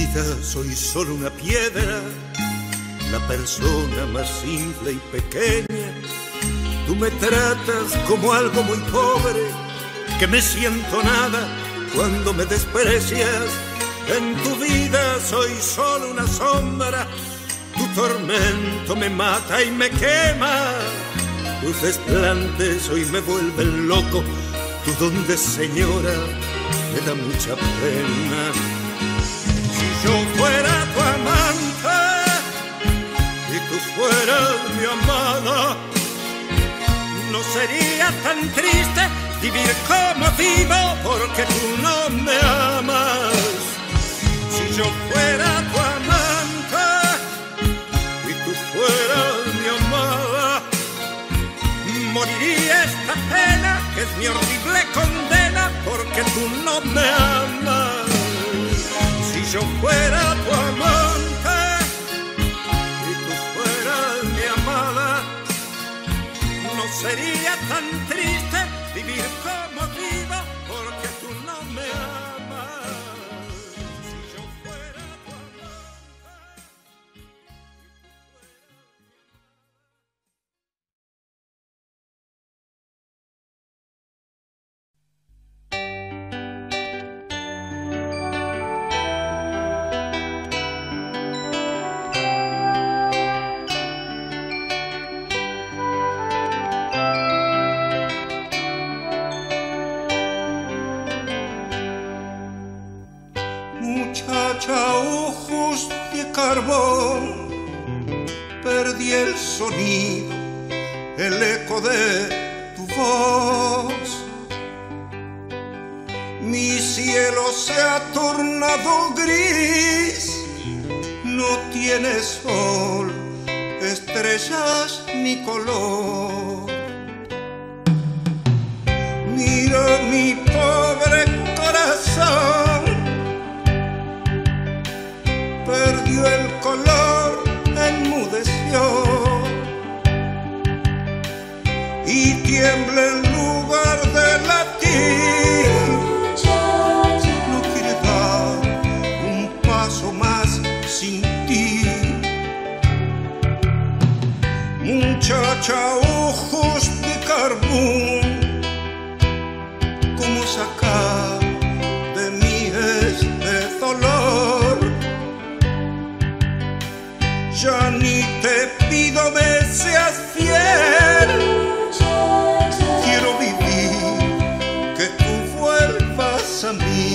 vida soy solo una piedra, la persona más simple y pequeña. Tú me tratas como algo muy pobre, que me siento nada cuando me desprecias. En tu vida soy solo una sombra, tu tormento me mata y me quema. Tus desplantes hoy me vuelven loco, tu don de señora me da mucha pena. Si yo fuera tu amante y tú fueras mi amada, no sería tan triste vivir como vivo porque tú no me amas. Si yo fuera tu amante y tú fueras mi amada, moriría esta pena que es mi horrible condena porque tú no me amas. Si yo fuera tu amante y tú fueras mi amada, no sería tan triste vivir como vivo porque tú no me amas. Si yo fuera tu amante.
Muchacha, ojos de carbón, perdí el sonido, el eco de tu voz. Mi cielo se ha tornado gris, no tiene sol, estrellas ni color. Mira mi pobre corazón, perdió el color, enmudeció y tiembla en lugar de latir. No quiere dar un paso más sin ti. Muchacha, ojos de carbón, ¿cómo sacar de mí este dolor? Ya ni te pido me seas fiel, quiero vivir, que tú vuelvas a mí.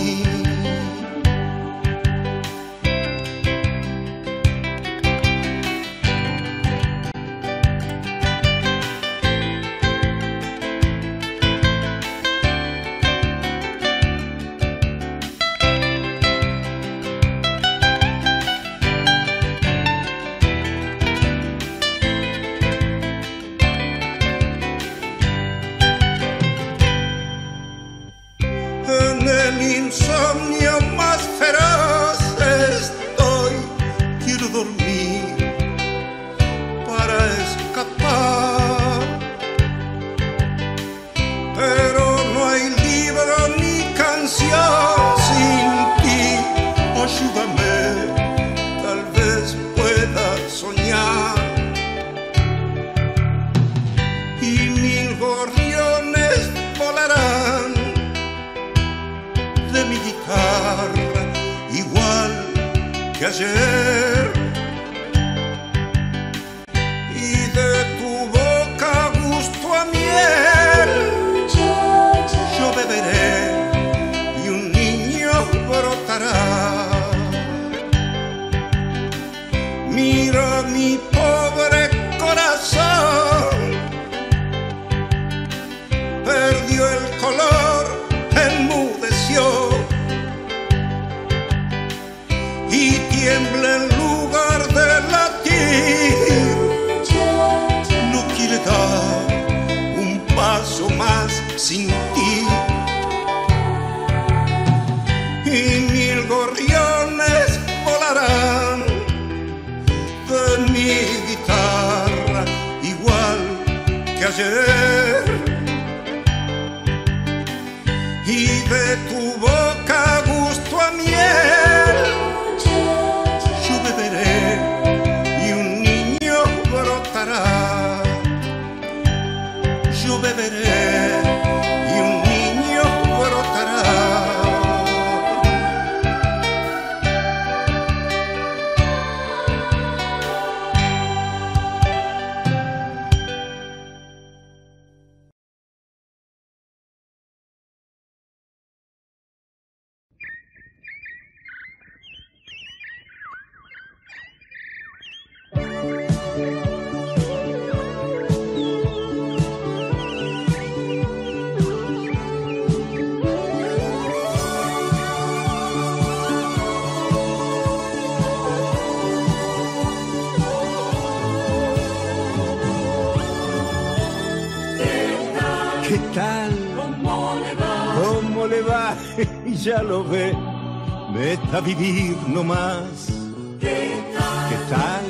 Insomnio más feroz estoy, quiero dormir para escapar, pero no hay libro ni canción sin ti. Ayúdame, tal vez pueda soñar y 1000 gorriones volarán de mi guitarra, igual que ayer, y de tu boca gusto a miel yo beberé y un niño brotará. Mira mi pobre corazón, perdió el color, enmudeció y tiembla en lugar de latir. No quiere dar un paso más sin ti. Y 1000 gorriones volarán de mi guitarra, igual que ayer, y de tu boca gusto a miel yo beberé y un niño brotará.
¿Qué tal? ¿Cómo le va? Ya lo ve, meta a vivir nomás. ¿Qué tal?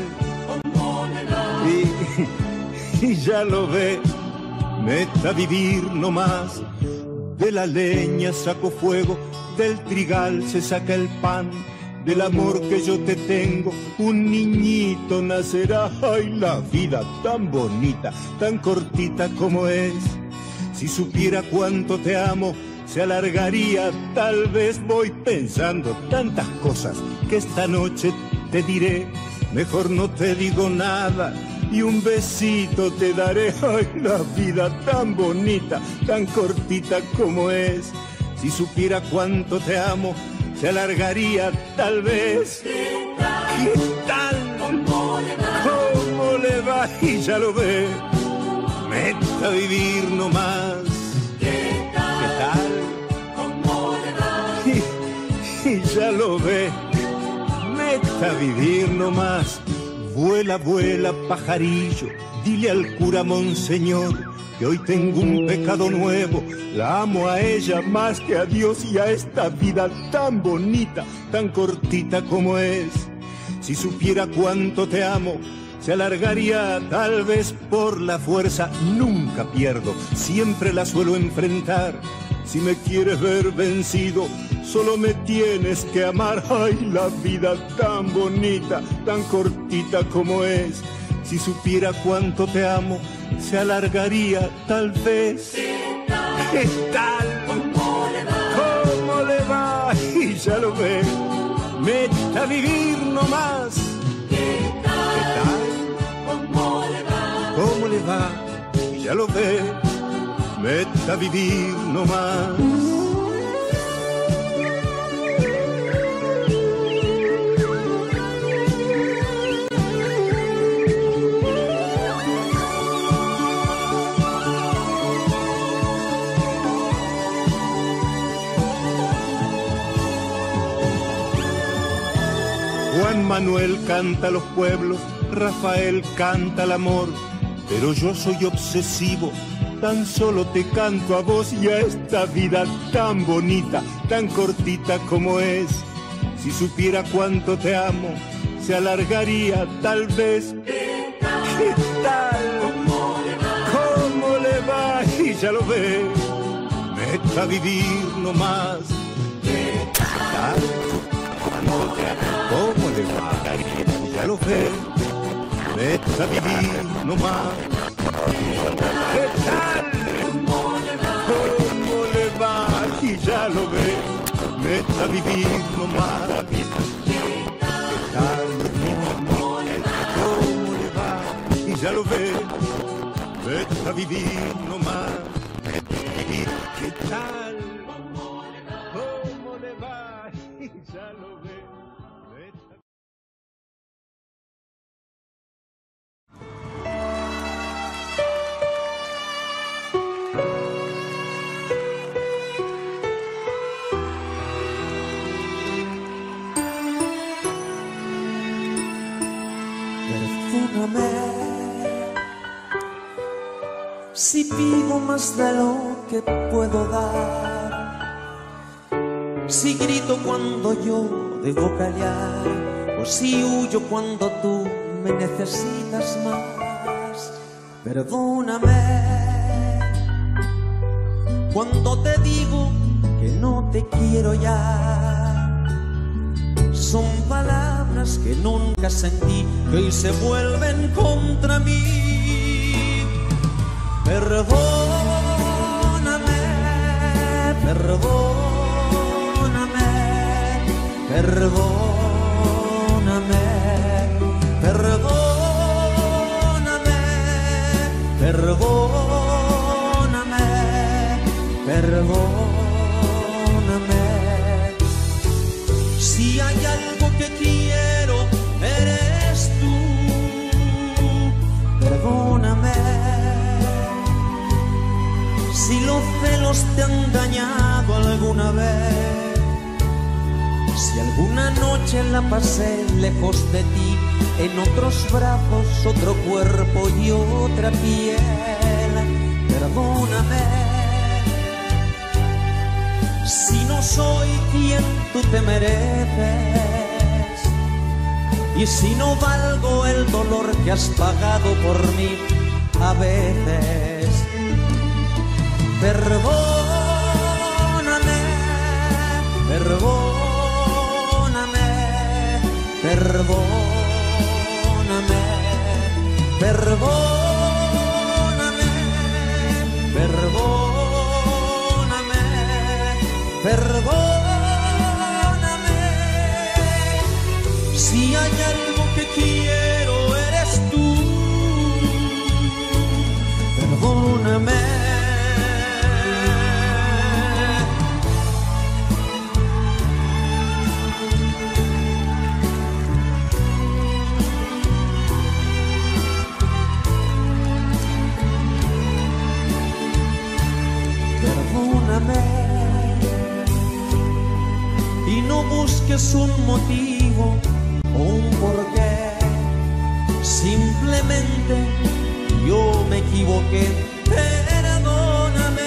Y ya lo ve, meta a vivir nomás. De la leña saco fuego, del trigal se saca el pan. Del amor que yo te tengo, un niñito nacerá. Ay, la vida tan bonita, tan cortita como es. Si supiera cuánto te amo, se alargaría. Tal vez voy pensando tantas cosas que esta noche te diré. Mejor no te digo nada y un besito te daré. Ay, la vida tan bonita, tan cortita como es. Si supiera cuánto te amo, se alargaría tal vez. ¿Qué tal? ¿Cómo le va? Y ya lo ve, meta a vivir nomás. ¿Qué tal? ¿Cómo le va? Y ya lo ve, meta a vivir nomás. Vuela, vuela, pajarillo, dile al cura monseñor que hoy tengo un pecado nuevo. La amo a ella más que a Dios y a esta vida tan bonita, tan cortita como es. Si supiera cuánto te amo, se alargaría tal vez por la fuerza. Nunca pierdo, siempre la suelo enfrentar. Si me quieres ver vencido, solo me tienes que amar. Ay, la vida tan bonita, tan cortita como es. Si supiera cuánto te amo, se alargaría tal vez. ¿Qué tal? ¿Cómo le va? Y ya lo ve, meta a vivir nomás. ¿Qué tal? ¿Cómo le va? Y ya lo ve, meta a vivir nomás. Juan Manuel canta a los pueblos, Rafael canta al amor, pero yo soy obsesivo, tan solo te canto a vos y a esta vida tan bonita, tan cortita como es. Si supiera cuánto te amo, se alargaría tal vez. ¿Qué tal? ¿Cómo le va? Y ya lo ve, meta a vivir nomás. ¿Qué tal? ¿Cómo le va? Ya lo ve, meta a vivir nomás. ¿Qué tal? ¿Cómo le va? Y ya lo ve, meta a vivir nomás. ¿Qué tal? ¿Cómo le va? Y ya lo ve, meta a vivir nomás. ¿Qué tal? ¿Cómo le va? Y ya lo ve.
Si pido más de lo que puedo dar, si grito cuando yo debo callar, o si huyo cuando tú me necesitas más. Perdóname cuando te digo que no te quiero ya. Son palabras que nunca sentí, que hoy se vuelven contra mí. Perdón Perdóname, perdóname, perdóname, perdóname, perdóname. Si hay algo que quiero, eres tú. Perdóname. Si los celos te han dañado alguna vez, si alguna noche la pasé lejos de ti, en otros brazos, otro cuerpo y otra piel, perdóname. Si no soy quien tú te mereces, y si no valgo el dolor que has pagado por mí a veces, perdóname, perdóname, perdóname, perdóname, perdóname, perdóname. Si hay algo que quiero, eres tú. Perdóname. Y no busques un motivo o un porqué, simplemente yo me equivoqué, perdóname.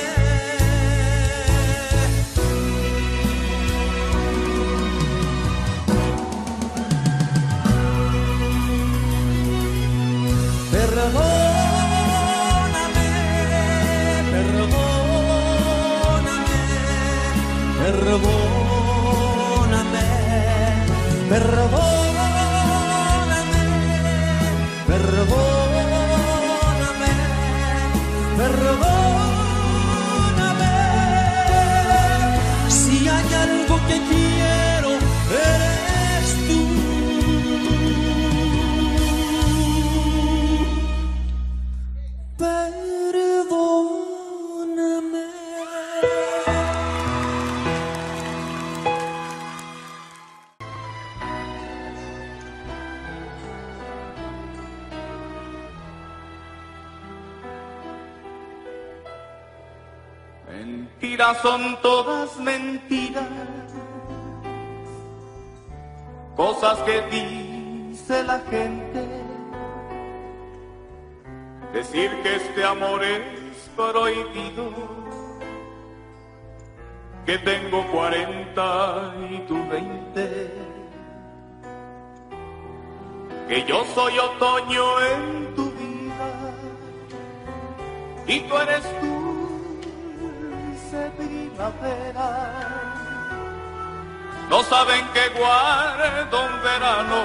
Perdóname, perdóname, perdóname, perdóname, perdóname, perdóname. Si hay algo que quiero, eres tú. Perdóname.
Mentiras son todas mentiras, cosas que dice la gente. Decir que este amor es prohibido, que tengo 40 y tú 20, que yo soy otoño en tu vida y tú eres dulce primavera. No saben que guardo un verano,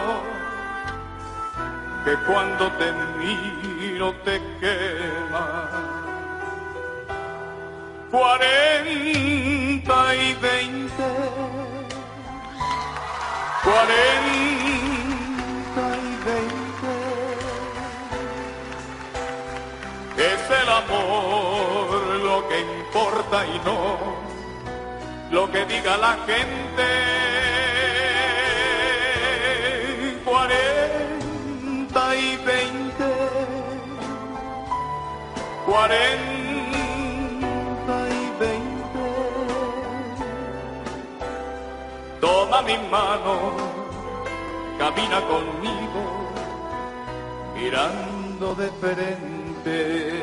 que cuando te miro te quema. 40 y 20, 40 y 20. Es el amor lo que importa y no lo que diga la gente. 40 y 20, 40 y 20. Toma mi mano, camina conmigo, mirando de frente.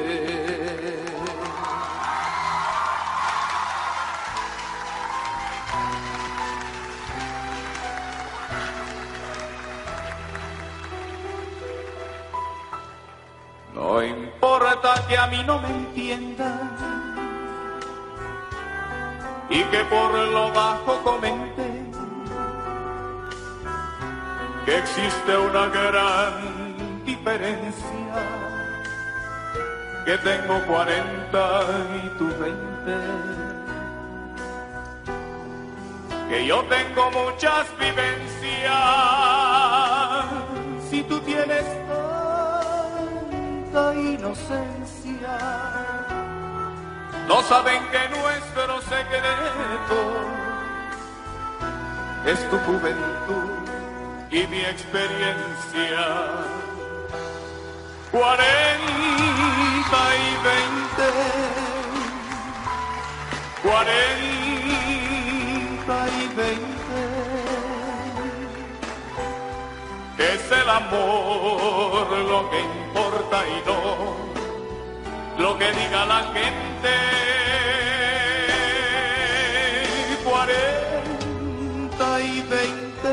No importa que a mí no me entiendan y que por lo bajo comenten que existe una gran diferencia, que tengo 40 y tú 20. que yo tengo muchas vivencias. Si tú tienes tanta inocencia, no saben que nuestro secreto es tu juventud y mi experiencia. 40 y 20, 40 y 20, es el amor lo que importa y no lo que diga la gente. 40 y 20,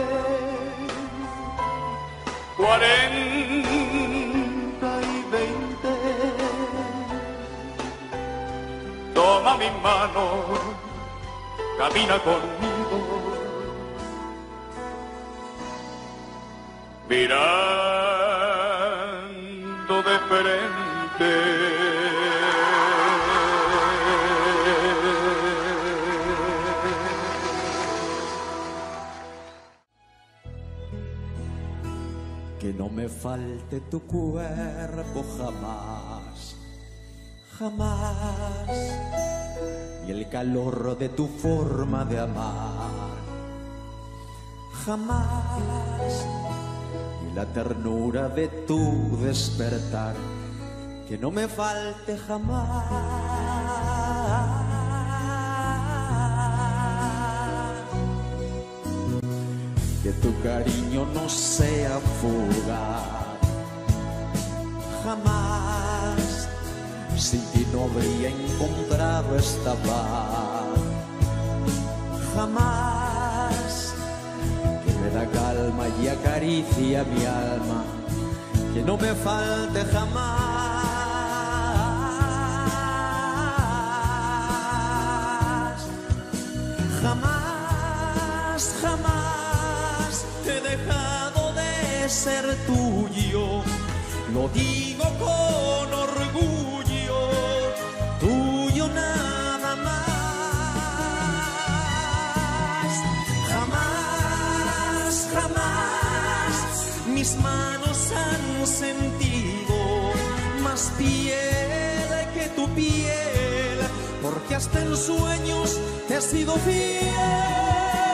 40 y 20, toma mi mano, camina conmigo, mirando de frente.
Que no me falte tu cuerpo jamás, jamás, y el calor de tu forma de amar, jamás, y la ternura de tu despertar, que no me falte jamás. Que tu cariño no sea fugaz, jamás, sin ti no habría encontrado esta paz, jamás, que me da calma y acaricia mi alma, que no me falte jamás, jamás, jamás. He dejado de ser tuyo, lo digo con orgullo, tuyo nada más. Jamás, jamás, mis manos han sentido más piel que tu piel, porque hasta en sueños te he sido fiel.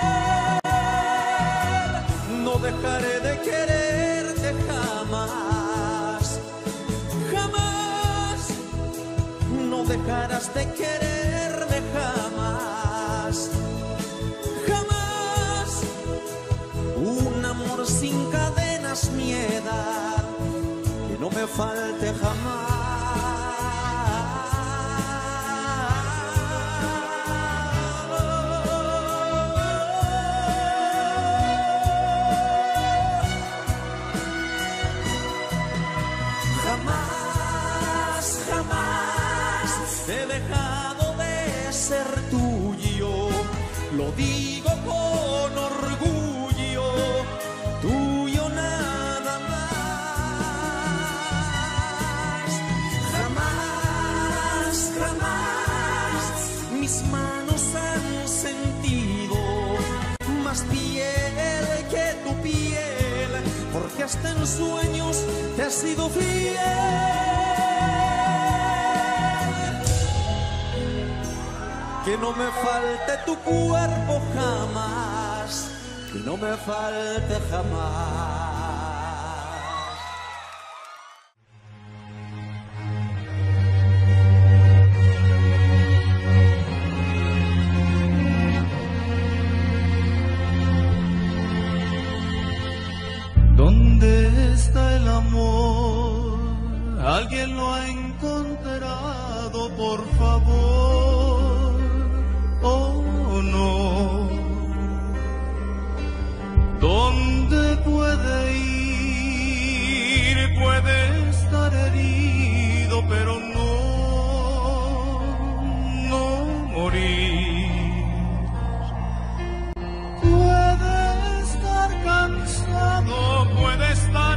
No dejaré de quererte jamás, jamás. No dejarás de quererme jamás, jamás. Un amor sin cadenas, mi edad, que no me falte jamás. He dejado de ser tuyo, lo digo con orgullo, tuyo nada más. Jamás, jamás, mis manos han sentido más piel que tu piel, porque hasta en sueños te has sido fiel. Que no me falte tu cuerpo jamás, que no me falte jamás.
¿Dónde está el amor? ¿Alguien lo ha encontrado, por favor? Oh no, ¿dónde puede ir? Puede estar herido, pero no morir. Puede estar cansado, puede estar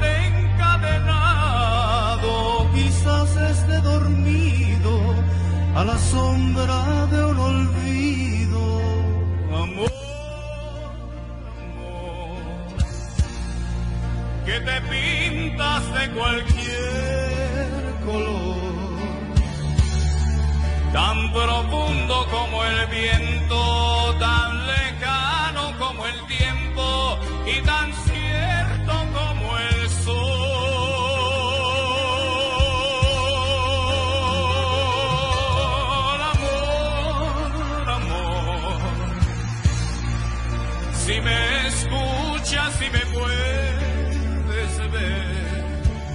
encadenado, quizás esté dormido a la sombra de un olvido. Amor, que te pintas de cualquier color, tan profundo como el viento, tan lejano como el tiempo y tan cierto como el sol. Amor, amor, si me escuchas, si me puedes ver,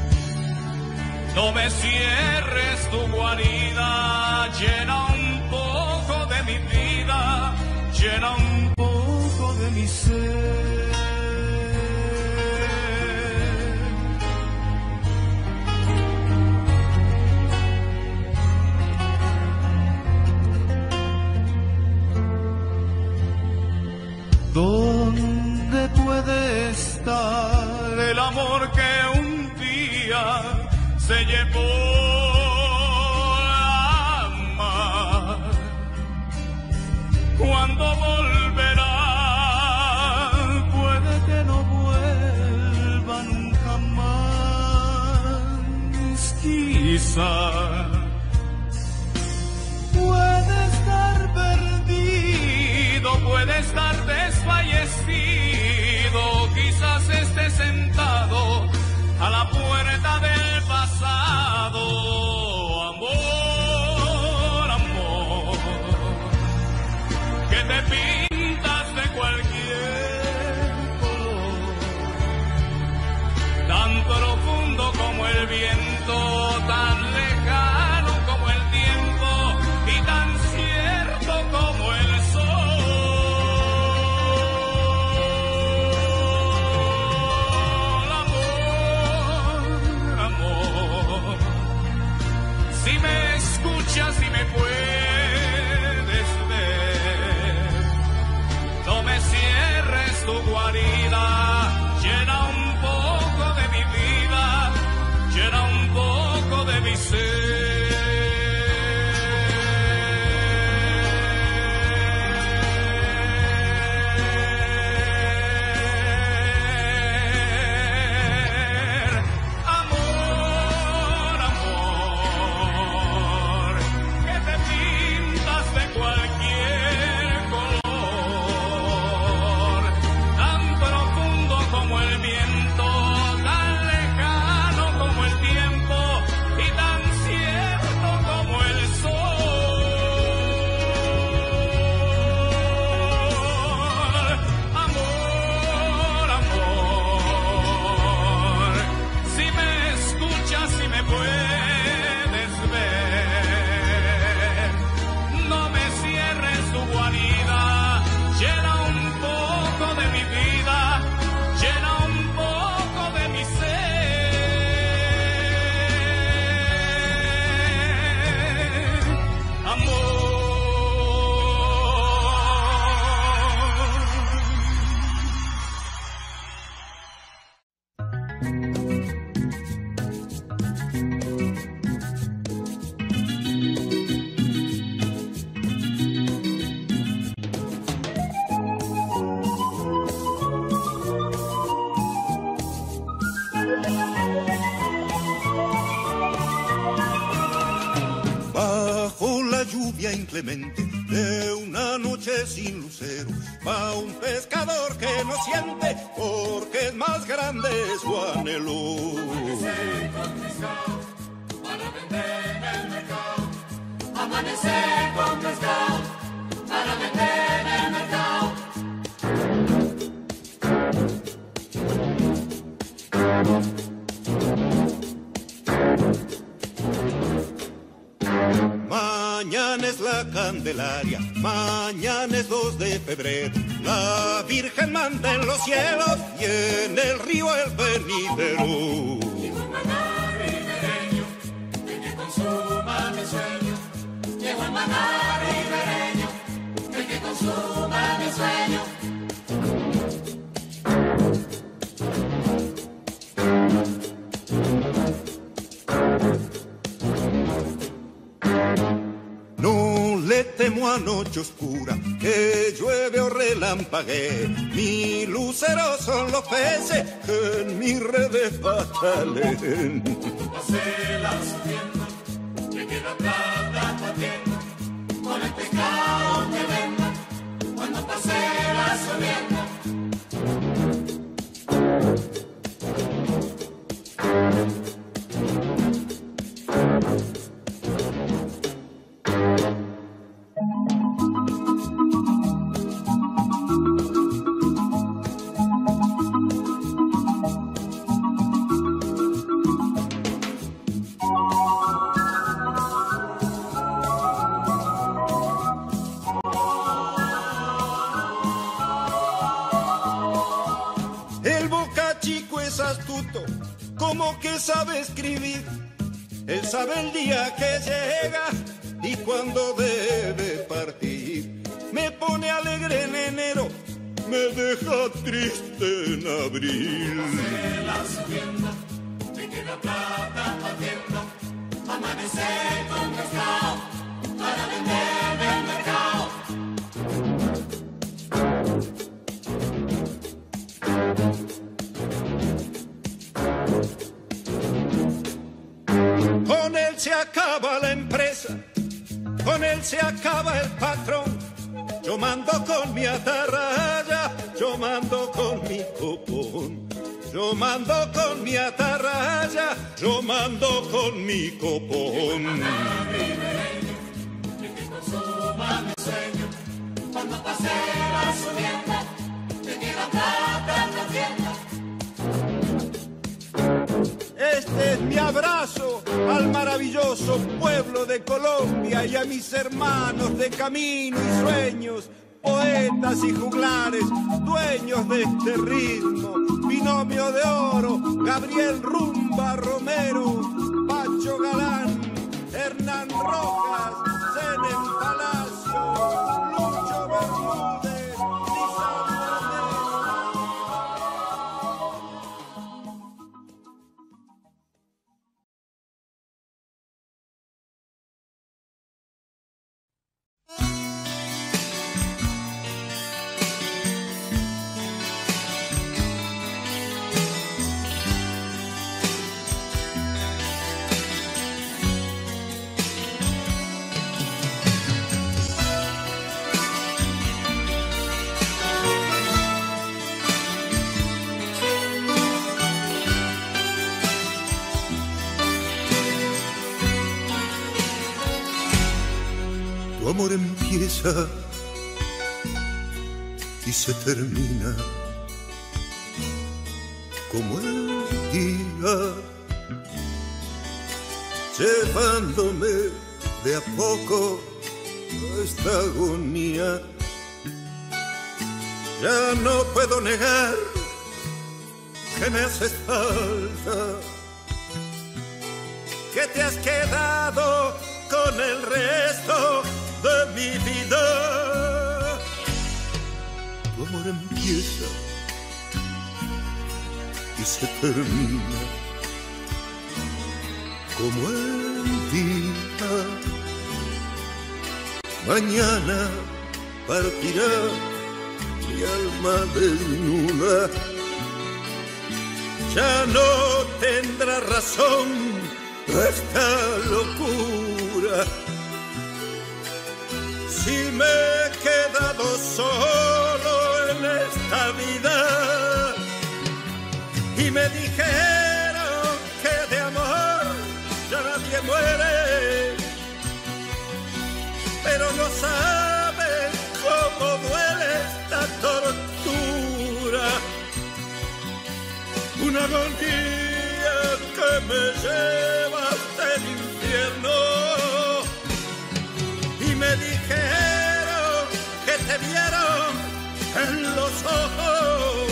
no me cierres tu guarida, llena un poco de mi vida, llena un poco de mi ser. ¿Dónde puede estar el amor que un día se llevó la mar? ¿Cuándo volverá? Puede que no vuelva nunca más, quizá. Puede estar perdido, puede estar desfallecido, quizás esté sentado a la puerta del pasado. Amor, amor, que te pintas de cualquier color, tan profundo como el viento, tan lejano como el tiempo y tan cierto como el sol. Si me escuchas y me puedes ver, no me cierres tu guarida, llena un poco de mi vida, llena un poco de mi ser.
Inclemente de una noche sin lucero va un pescador que no siente porque es más grande su anhelo.
Amanecer con pescado para vender en el mercado. Amanecer con pescado para vender en el mercado.
Mañana es la Candelaria, mañana es 2 de febrero. La Virgen manda en los cielos y en el río el venidero.
Llegó el maná ribereño, el que consuma mi sueño. Llegó el maná ribereño, el que consuma mi sueño.
No le
temo a noche oscura, que llueve o relampaguee. Mi lucero son los peces que en mis redes patalen.
Pacela subiendo, que queda plata batiendo, con el pescado que venda, cuando pacela subiendo.
Como que sabe escribir, él sabe el día que llega y cuando debe partir. Me pone alegre en enero, me deja triste en abril.
Pacela subiendo, me queda plata batiendo, amanece con pescado para vender en el mercado.
Con él se acaba la empresa, con él se acaba el patrón. Yo mando con mi atarraya, yo mando con mi copón. Yo mando con mi atarraya, yo mando con mi copón.
Que consuma mi sueño, cuando pacela subiendo, te queda plata en la tienda.
Este es mi abrazo al maravilloso pueblo de Colombia y a mis hermanos de camino y sueños, poetas y juglares, dueños de este ritmo. Binomio de oro, Gabriel Rumba Romero, Pacho Galán, Hernán Rojas, Zenem Palacio, Lucho Bermúdez, Lisandro
Tu amor empieza y se termina como el día, llevándome de a poco a esta agonía. Ya no puedo negar que me haces falta, que te has quedado con el resto de mi vida. Tu amor empieza y se termina como el día. Mañana partirá mi alma desnuda, ya no tendrá razón esta locura. Si me he quedado solo en esta vida y me dijeron que de amor ya nadie muere, pero no saben cómo duele esta tortura, una agonía que me lleva hasta el infierno. Y me dijeron que te vieron en los ojos,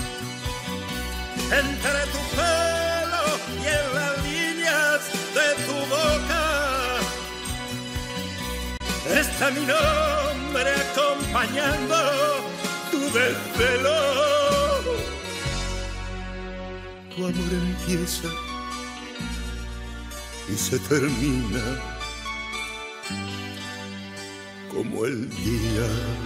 entre tu pelo y en las líneas de tu boca. Está mi nombre acompañando tu desvelo. Tu amor empieza y se termina como el día.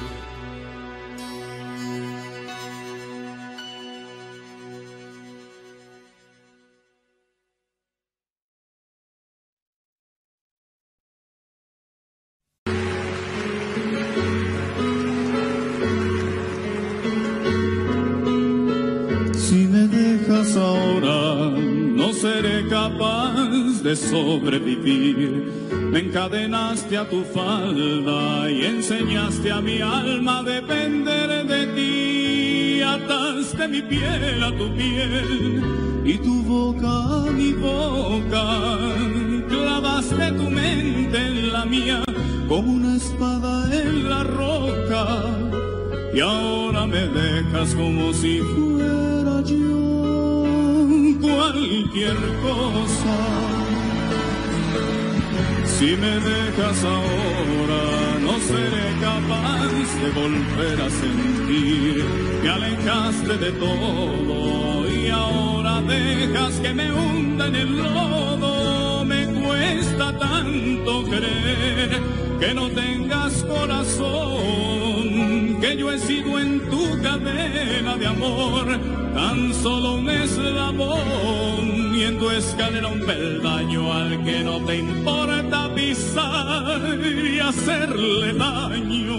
Ahora no seré capaz de sobrevivir. Me encadenaste a tu falda y enseñaste a mi alma a depender de ti. Ataste mi piel a tu piel y tu boca a mi boca. Clavaste tu mente en la mía como una espada en la roca. Y ahora me dejas como si fuera yo cualquier cosa. Si me dejas ahora, no seré capaz de volver a sentir. Me alejaste de todo y ahora dejas que me hunda en el lodo. Me cuesta tanto creer que no tengas corazón, que yo he sido en tu cadena de amor tan solo un eslabón, y en tu escalera un peldaño al que no te importa pisar y hacerle daño.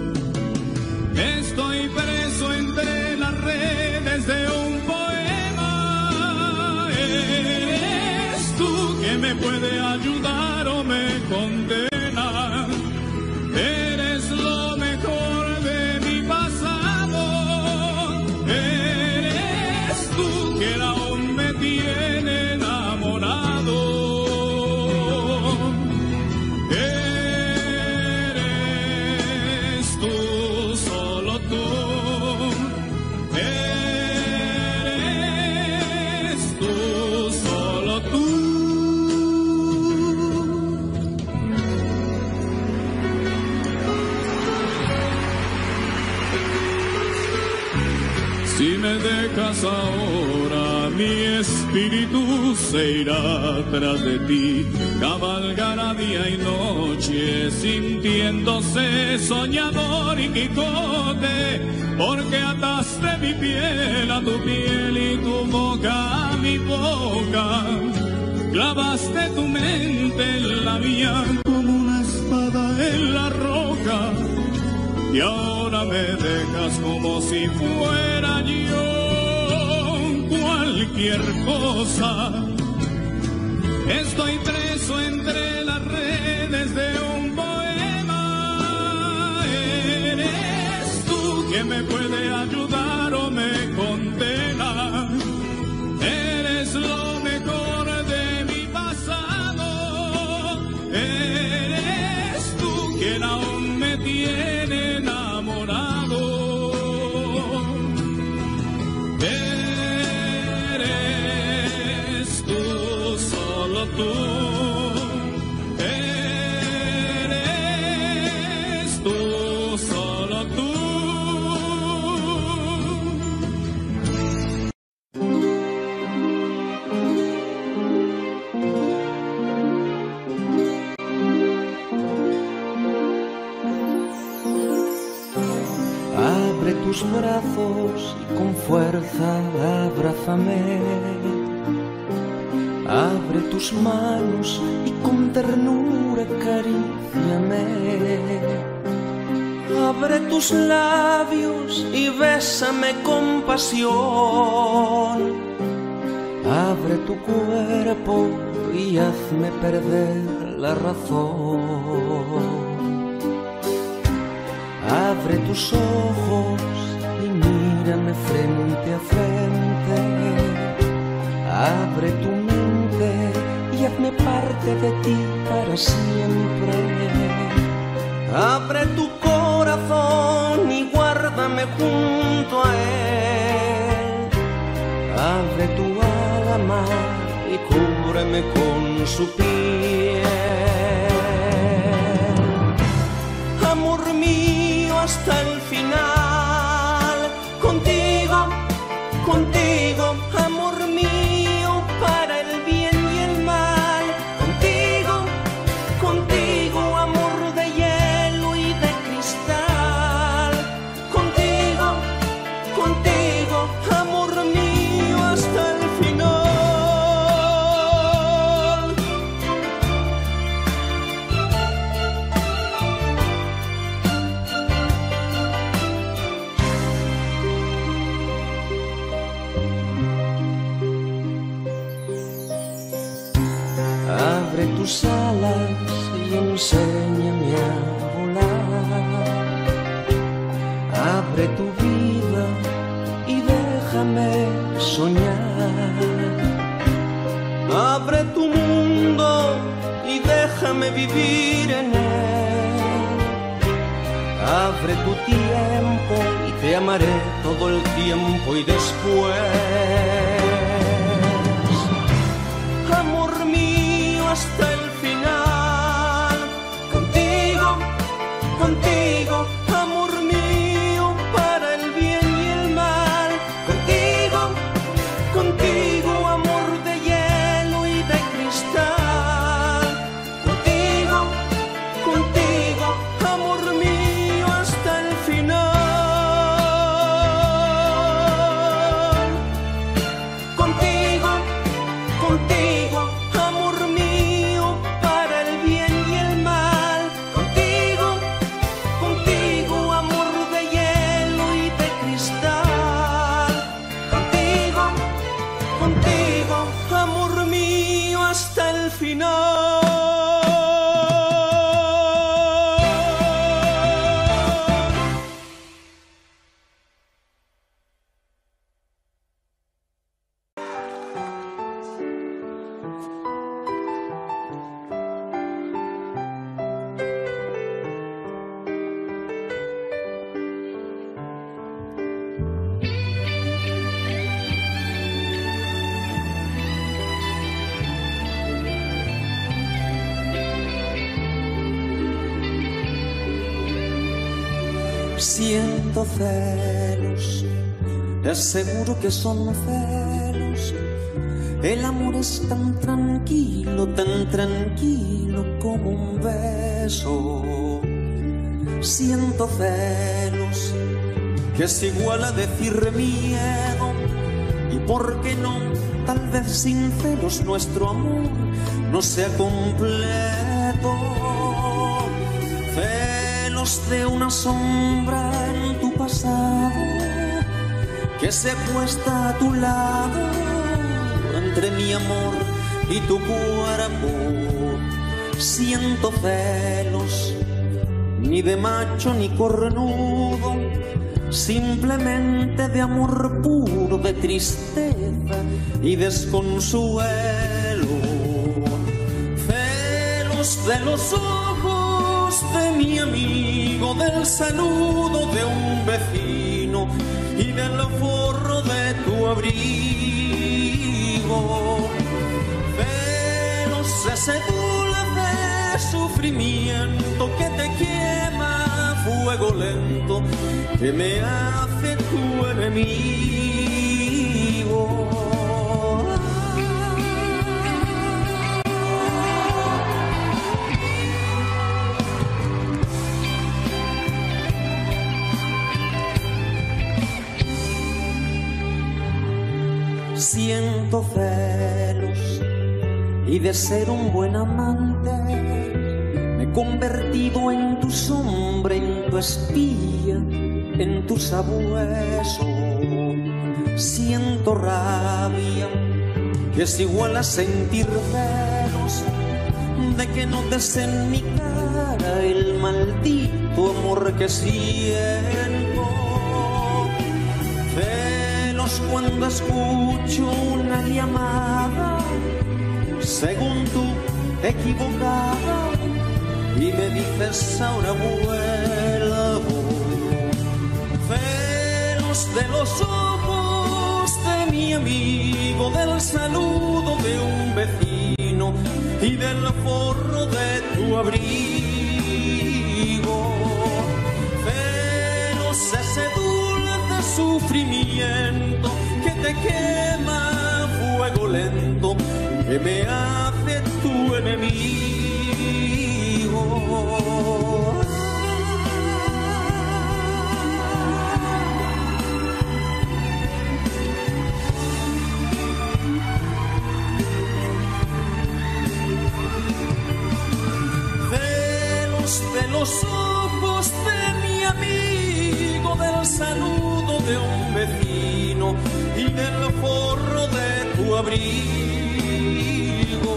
Estoy preso entre las redes de un poema. Eres tú que me puede ayudar o me condena. Eres lo mejor de mi pasado. Eres tú que aún me tiene enamorado. Eres tú, solo tú. Eres tú, solo tú. Si me dejas ahora, mi espíritu se irá tras de ti, cabalgará día y noche, sintiéndose soñador y Quijote, porque ataste mi piel a tu piel y tu boca a mi boca. Clavaste tu mente en la mía como una espada en la roca. Y ahora me dejas como si fuera yo cualquier cosa. Estoy preso entre las redes de un poema. Eres tú quien me puede ayudar o me condena. Eres lo mejor de mi pasado. Eres tú quien aún me tiene enamorado. Eres tú, solo tú. Eres tú, solo tú.
Abre tus brazos y con fuerza abrázame. Abre tus manos y con ternura acaríciame. Abre tus labios y bésame con pasión. Abre tu cuerpo y hazme perder la razón. Abre tus ojos y mírame frente a frente. Abre tu mente y hazme parte de ti para siempre. Abre tu corazón y guárdame junto a él. Abre tu alma y cúbreme con su piel. Amor mío, hasta el final, contigo, contigo, amor mío, para el bien y el mal, contigo, contigo, amor de hielo y vivir en él. Abre tu tiempo y te amaré todo el tiempo y después, amor mío, hasta el final. Contigo, contigo, amor mío, para el bien y el mal. Contigo, contigo, amor de hielo y de cristal. Contigo, contigo, amor mío, hasta el final. Contigo, contigo, amor mío, para el bien y el mal. Contigo, contigo, amor de hielo y de cristal. Contigo, contigo, amor mío, hasta el final. Siento celos, te aseguro que son celos. El amor es tan tranquilo como un beso. Siento celos, que es igual a decir miedo. Y por qué no, tal vez sin celos nuestro amor no sea completo. Celos de una sombra en tu pasado, que se acuesta a tu lado, entre mi amor y tu cuerpo. Siento celos, ni de macho ni cornudo, simplemente de amor puro, de tristeza y desconsuelo. Celos de los ojos de mi amigo, del saludo de un vecino y del forro de tu abrigo. Celos ese dulce sufrimiento que te quema a fuego lento, que me hace tu enemigo. Siento celos y de ser un buen amante me he convertido en tu sombra, en tu espía, en tu sabueso. Siento rabia, que es igual a sentir celos, de que no des en mi cara el maldito amor que siento. Cuando escucho una llamada, según tú, equivocada, y me dices ahora vuelvo. Celos de los ojos de mi amigo, del saludo de un vecino y del forro de tu abrigo. Celos ese dulce sufrimiento que te quema a fuego lento, que me hace tu enemigo. Celos de los ojos de mi amigo, del saludo de un vecino y del forro de tu abrigo.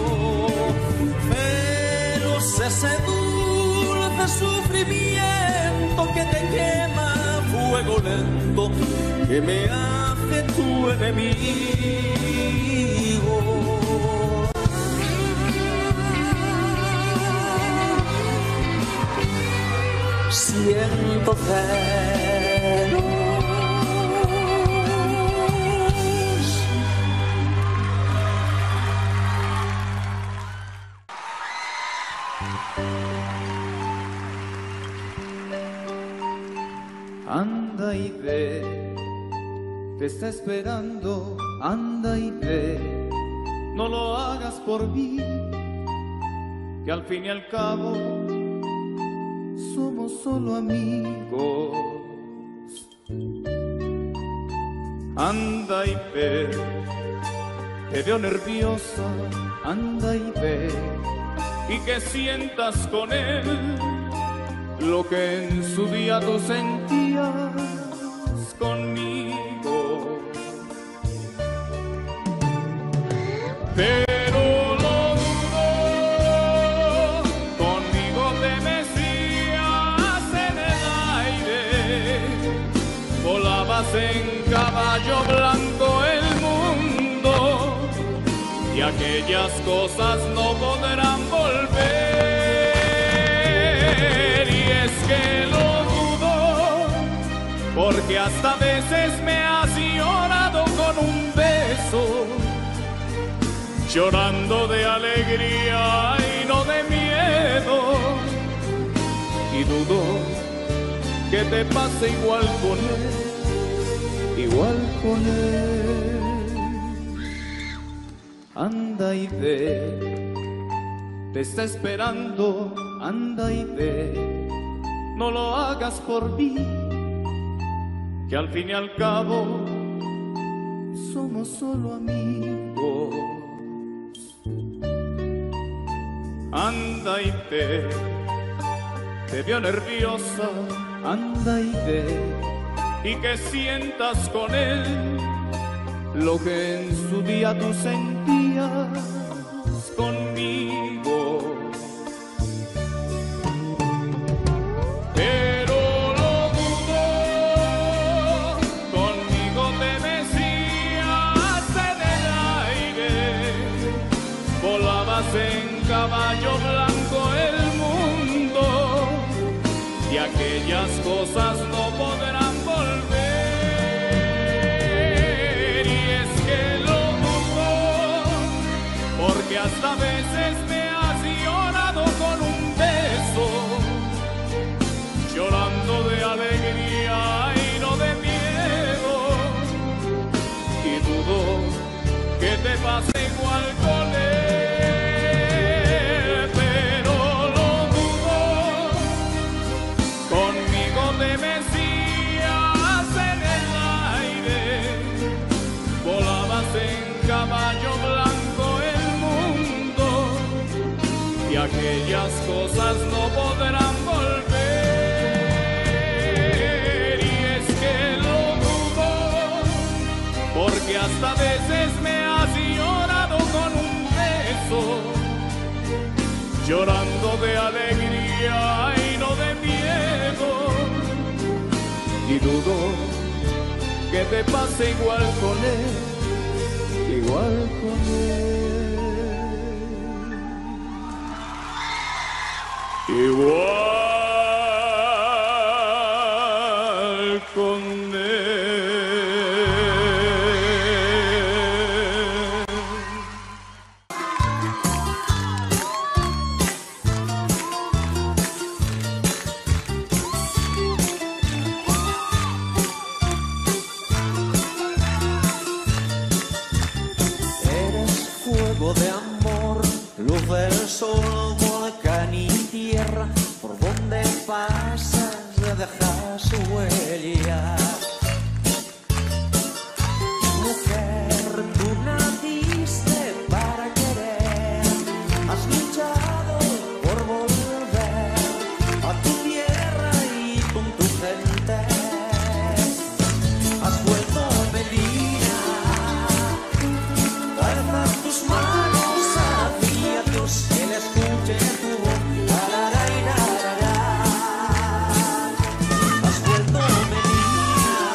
Celos ese dulce sufrimiento que te quema a fuego lento, que me hace tu enemigo. siento celos.
Anda y ve, te está esperando, anda y ve, no lo hagas por mí, que al fin y al cabo somos solo amigos. Anda y ve, te veo nerviosa, anda y ve, y que sientas con él lo que en su día tú sentías conmigo. Pero lo dudo, conmigo te mecías en el aire, volabas en caballo blanco el mundo, y aquellas cosas no podrán volver. Que lo dudo, porque hasta veces me has llorado con un beso, llorando de alegría y no de miedo, y dudo que te pase igual con él, igual con él. Anda y ve, te está esperando, anda y ve, no lo hagas por mí, que al fin y al cabo somos solo amigos. Anda y ve, te veo nerviosa, anda y ve, y que sientas con él lo que en su día tú sentías conmigo. Pero lo dudo, conmigo te mecías en el aire, volabas en caballo blanco el mundo, y aquellas cosas no podrán volver. Y es que lo dudo, porque hasta veces me has llorado con un beso, llorando de alegría y no de miedo, y dudo que te pase igual con él. Pero lo dudo, conmigo te mecías en el aire, volabas en caballo blanco el mundo, y aquellas cosas no podrán volver. Y es que lo dudo, porque hasta veces me has llorado con un beso, llorando de alegría y no de miedo, y dudo que te pase igual con él, igual con él, igual con él.
Eres fuego de amor, luz del sol, volcán y tierra, por donde pasas dejas huella. Mujer, tú naciste para querer, has luchado por volver a tu tierra y con tu gente. Has vuelto Medina, alza tus manos hacia Dios, que le escuche tu voz. Has vuelto Medina,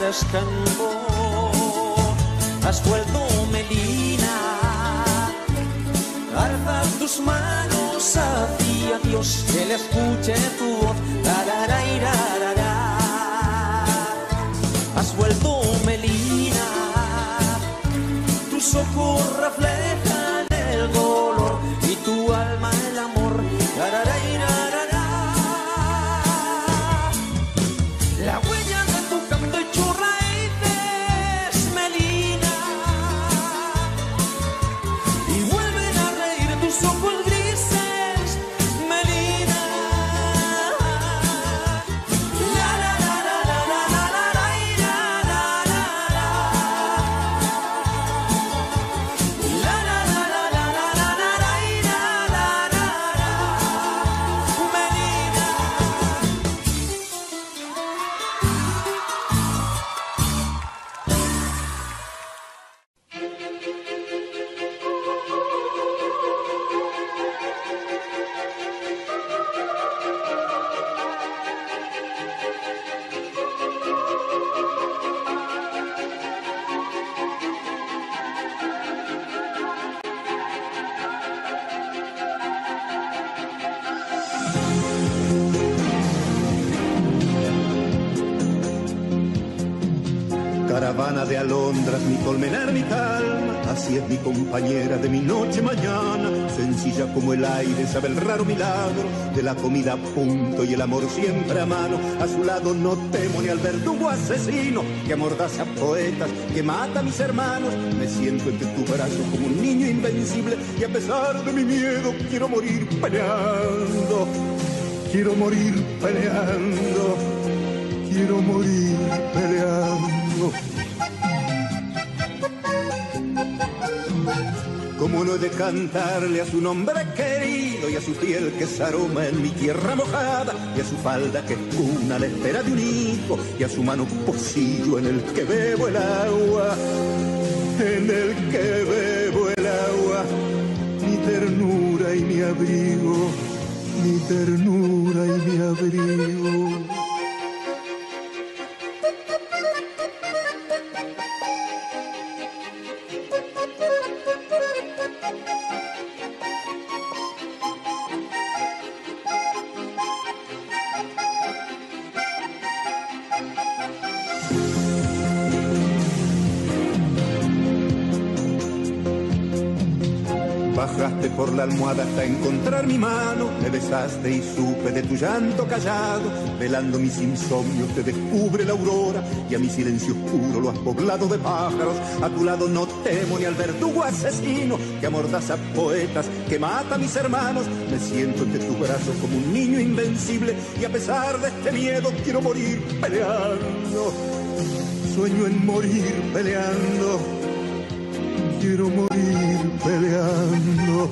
descansó. Has vuelto, Melina, alza tus manos hacia Dios, que le escuche tu voz. Has vuelto, Melina, tus ojos reflejan el dolor y tu alma el amor. La huella de tu canto echó raíces, Melina, y vuelven a reír tus ojos grises, Melina. La la la la la la la la la la la la la la
Caravana de alondras, mi colmenar, mi calma, así es mi compañera de mi noche mañana, sencilla como el aire, sabe el raro milagro de la comida a punto y el amor siempre a mano. A su lado no temo ni al verdugo asesino que amordaza poetas, que mata a mis hermanos. Me siento entre tu brazo como un niño invencible y a pesar de mi miedo quiero morir peleando. Quiero morir peleando. Quiero morir peleando. ¿Cómo no he de cantarle a su nombre querido y a su piel que es aroma en mi tierra mojada y a su falda que es cuna a la espera de un hijo y a su mano pocillo en el que bebo el agua, en el que bebo el agua, mi ternura y mi abrigo, mi ternura y mi abrigo? Bajaste por la almohada hasta encontrar mi mano, me besaste y supe de tu llanto callado, velando mis insomnios te descubre la aurora y a mi silencio oscuro lo has poblado de pájaros. A tu lado no temo ni al verdugo asesino que amordaza poetas, que mata a mis hermanos. Me siento entre tus brazos como un niño invencible y a pesar de este miedo quiero morir peleando. Sueño en morir peleando. Quiero morir peleando.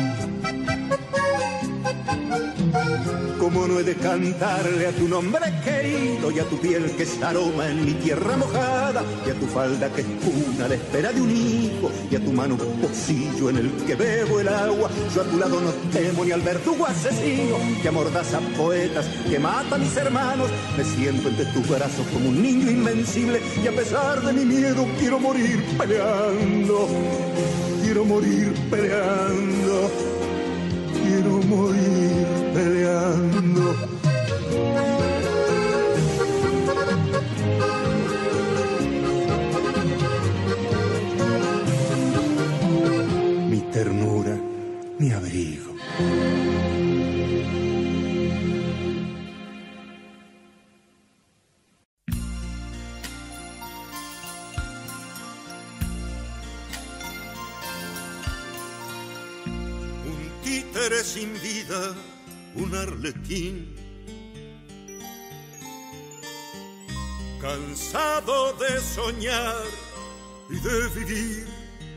¿Cómo no he de cantarle a tu nombre querido y a tu piel que es aroma en mi tierra mojada y a tu falda que es cuna a la espera de un hijo y a tu mano pocillo en el que bebo el agua? Yo a tu lado no temo ni al verdugo asesino que amordaza poetas, que mata a mis hermanos. Me siento entre tus brazos como un niño invencible y a pesar de mi miedo quiero morir peleando. Quiero morir peleando. Quiero morir peleando. Mi ternura, mi abrigo.
Títere sin vida, un arlequín, cansado de soñar y de vivir,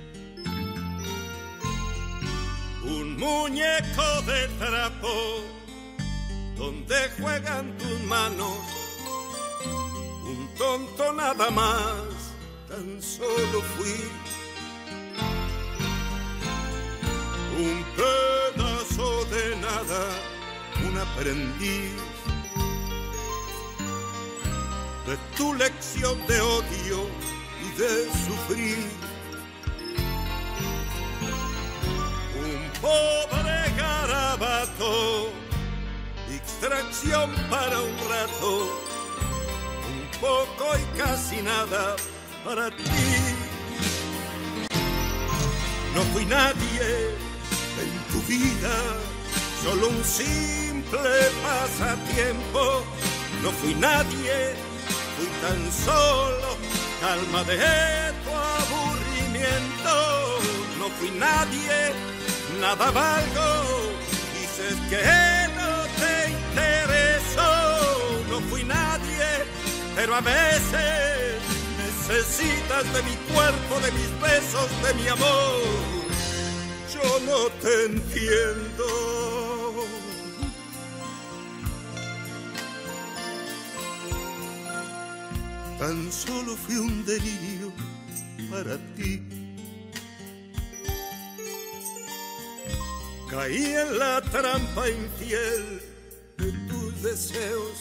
un muñeco de trapo donde juegan tus manos, un tonto nada más, tan solo fui. Un pedazo de nada, un aprendiz
de tu lección de odio y de sufrir. Un pobre garabato, distracción para un rato, un poco y casi nada para ti. No fui nadie en tu vida, solo un simple pasatiempo. No fui nadie, fui tan solo calma de tu aburrimiento. No fui nadie, nada valgo, dices que no te intereso. No fui nadie, pero a veces necesitas de mi cuerpo, de mis besos, de mi amor. Yo no te entiendo. Tan solo fui un delirio para ti. Caí en la trampa infiel de tus deseos.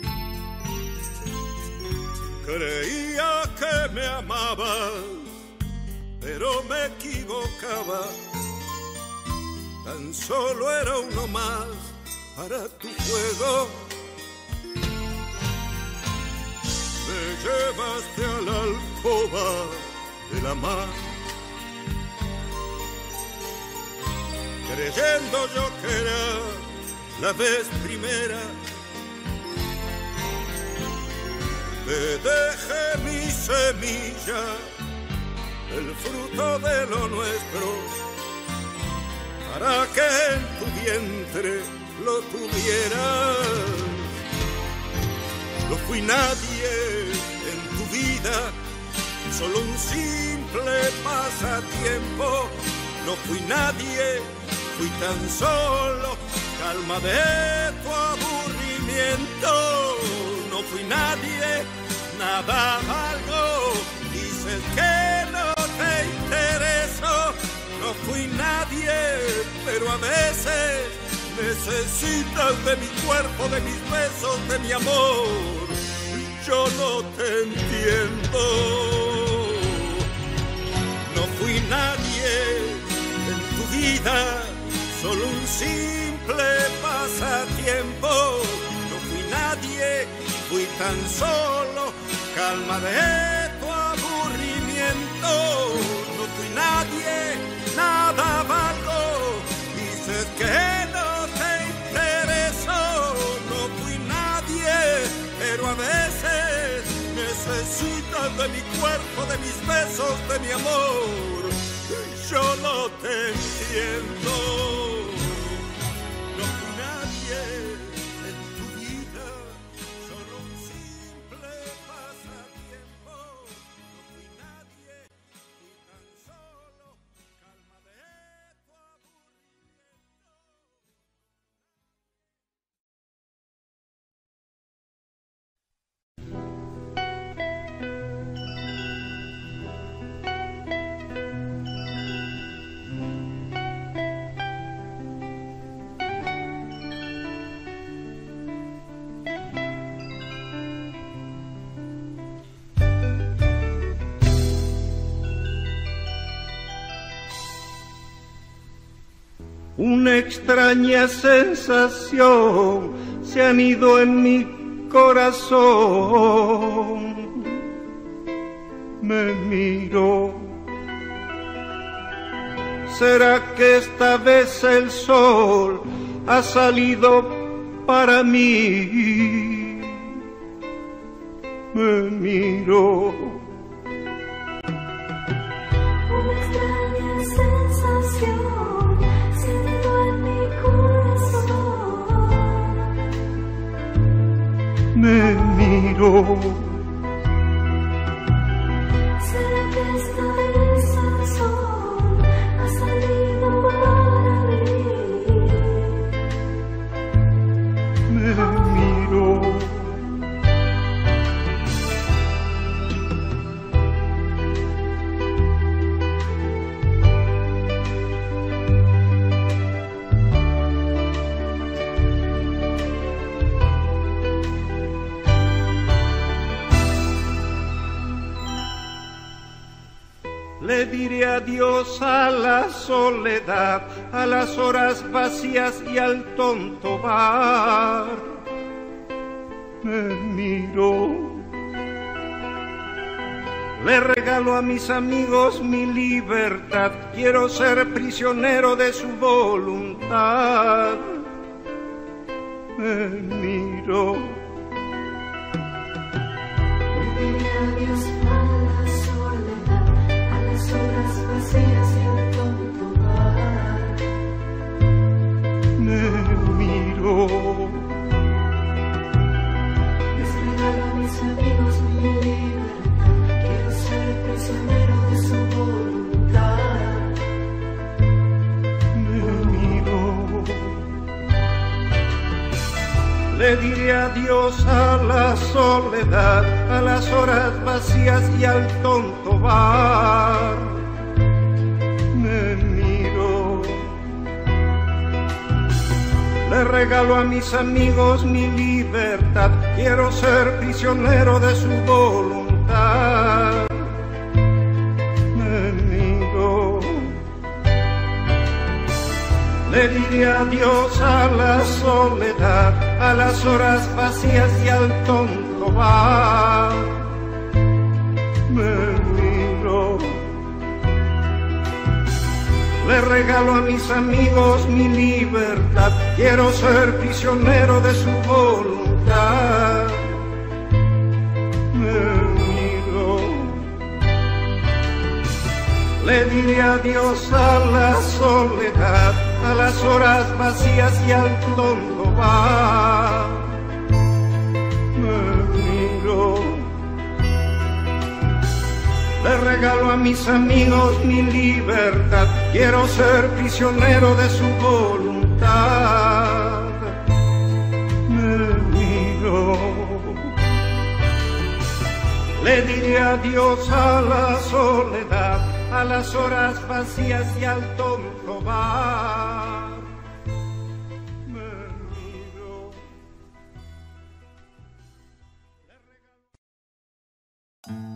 Creía que me amabas, pero me equivocaba. Tan solo era uno más para tu juego. Me llevaste a la alcoba de la mar, creyendo yo que era la vez primera. Te dejé mi semilla, el fruto de lo nuestro, para que en tu vientre lo tuvieras. No fui nadie en tu vida, solo un simple pasatiempo. No fui nadie, fui tan solo calma de tu aburrimiento. No fui nadie, nada valgo, dices que no te intereso. No fui nadie, pero a veces necesitas de mi cuerpo, de mis besos, de mi amor. Yo no te entiendo. No fui nadie en tu vida, solo un simple pasatiempo. No fui nadie, fui tan solo calma de tu aburrimiento. No fui nadie, nada valgo, dices que no te intereso. No fui nadie, pero a veces necesitas de mi cuerpo, de mis besos, de mi amor. Yo no te entiendo. No fui nadie en tu vida, solo un simple pasatiempo. No fui nadie, fui tan solo calma de tu aburrimiento.
Una extraña sensación se ha ido en mi corazón. Me miro. ¿Será que esta vez el sol ha salido para mí? Me miro.
Una extraña sensación se ha ido en mi corazón.
Me miro.
¿Será que esta vez el sol ha salido para mí?
Me miro. Le diré adiós a la soledad, a las horas vacías y al tonto bar. Me miro. Le regalo a mis amigos mi libertad, quiero ser prisionero de su voluntad. Me miro.
Le diré adiós a la soledad, a las horas vacías y al tonto bar.
Me miro.
Les regalo a mis amigos mi libertad, quiero ser prisionero de su voluntad.
Me miro. Le diré adiós a la soledad, a las horas vacías y al tonto bar. Me miro. Le regalo a mis amigos mi libertad, quiero ser prisionero de su voluntad. Me miro. Le diré adiós a la soledad, a las horas vacías y al tonto bar. Me miro. Le regalo a mis amigos mi libertad, quiero ser prisionero de su voluntad. Me miro. Le diré adiós a la soledad, a las horas vacías y al tonto bar. Me miro. Le regalo a mis amigos mi libertad, quiero ser prisionero de su voluntad. Me miro. Le diré adiós a la soledad, a las horas vacías y al tonto bar. Me miro.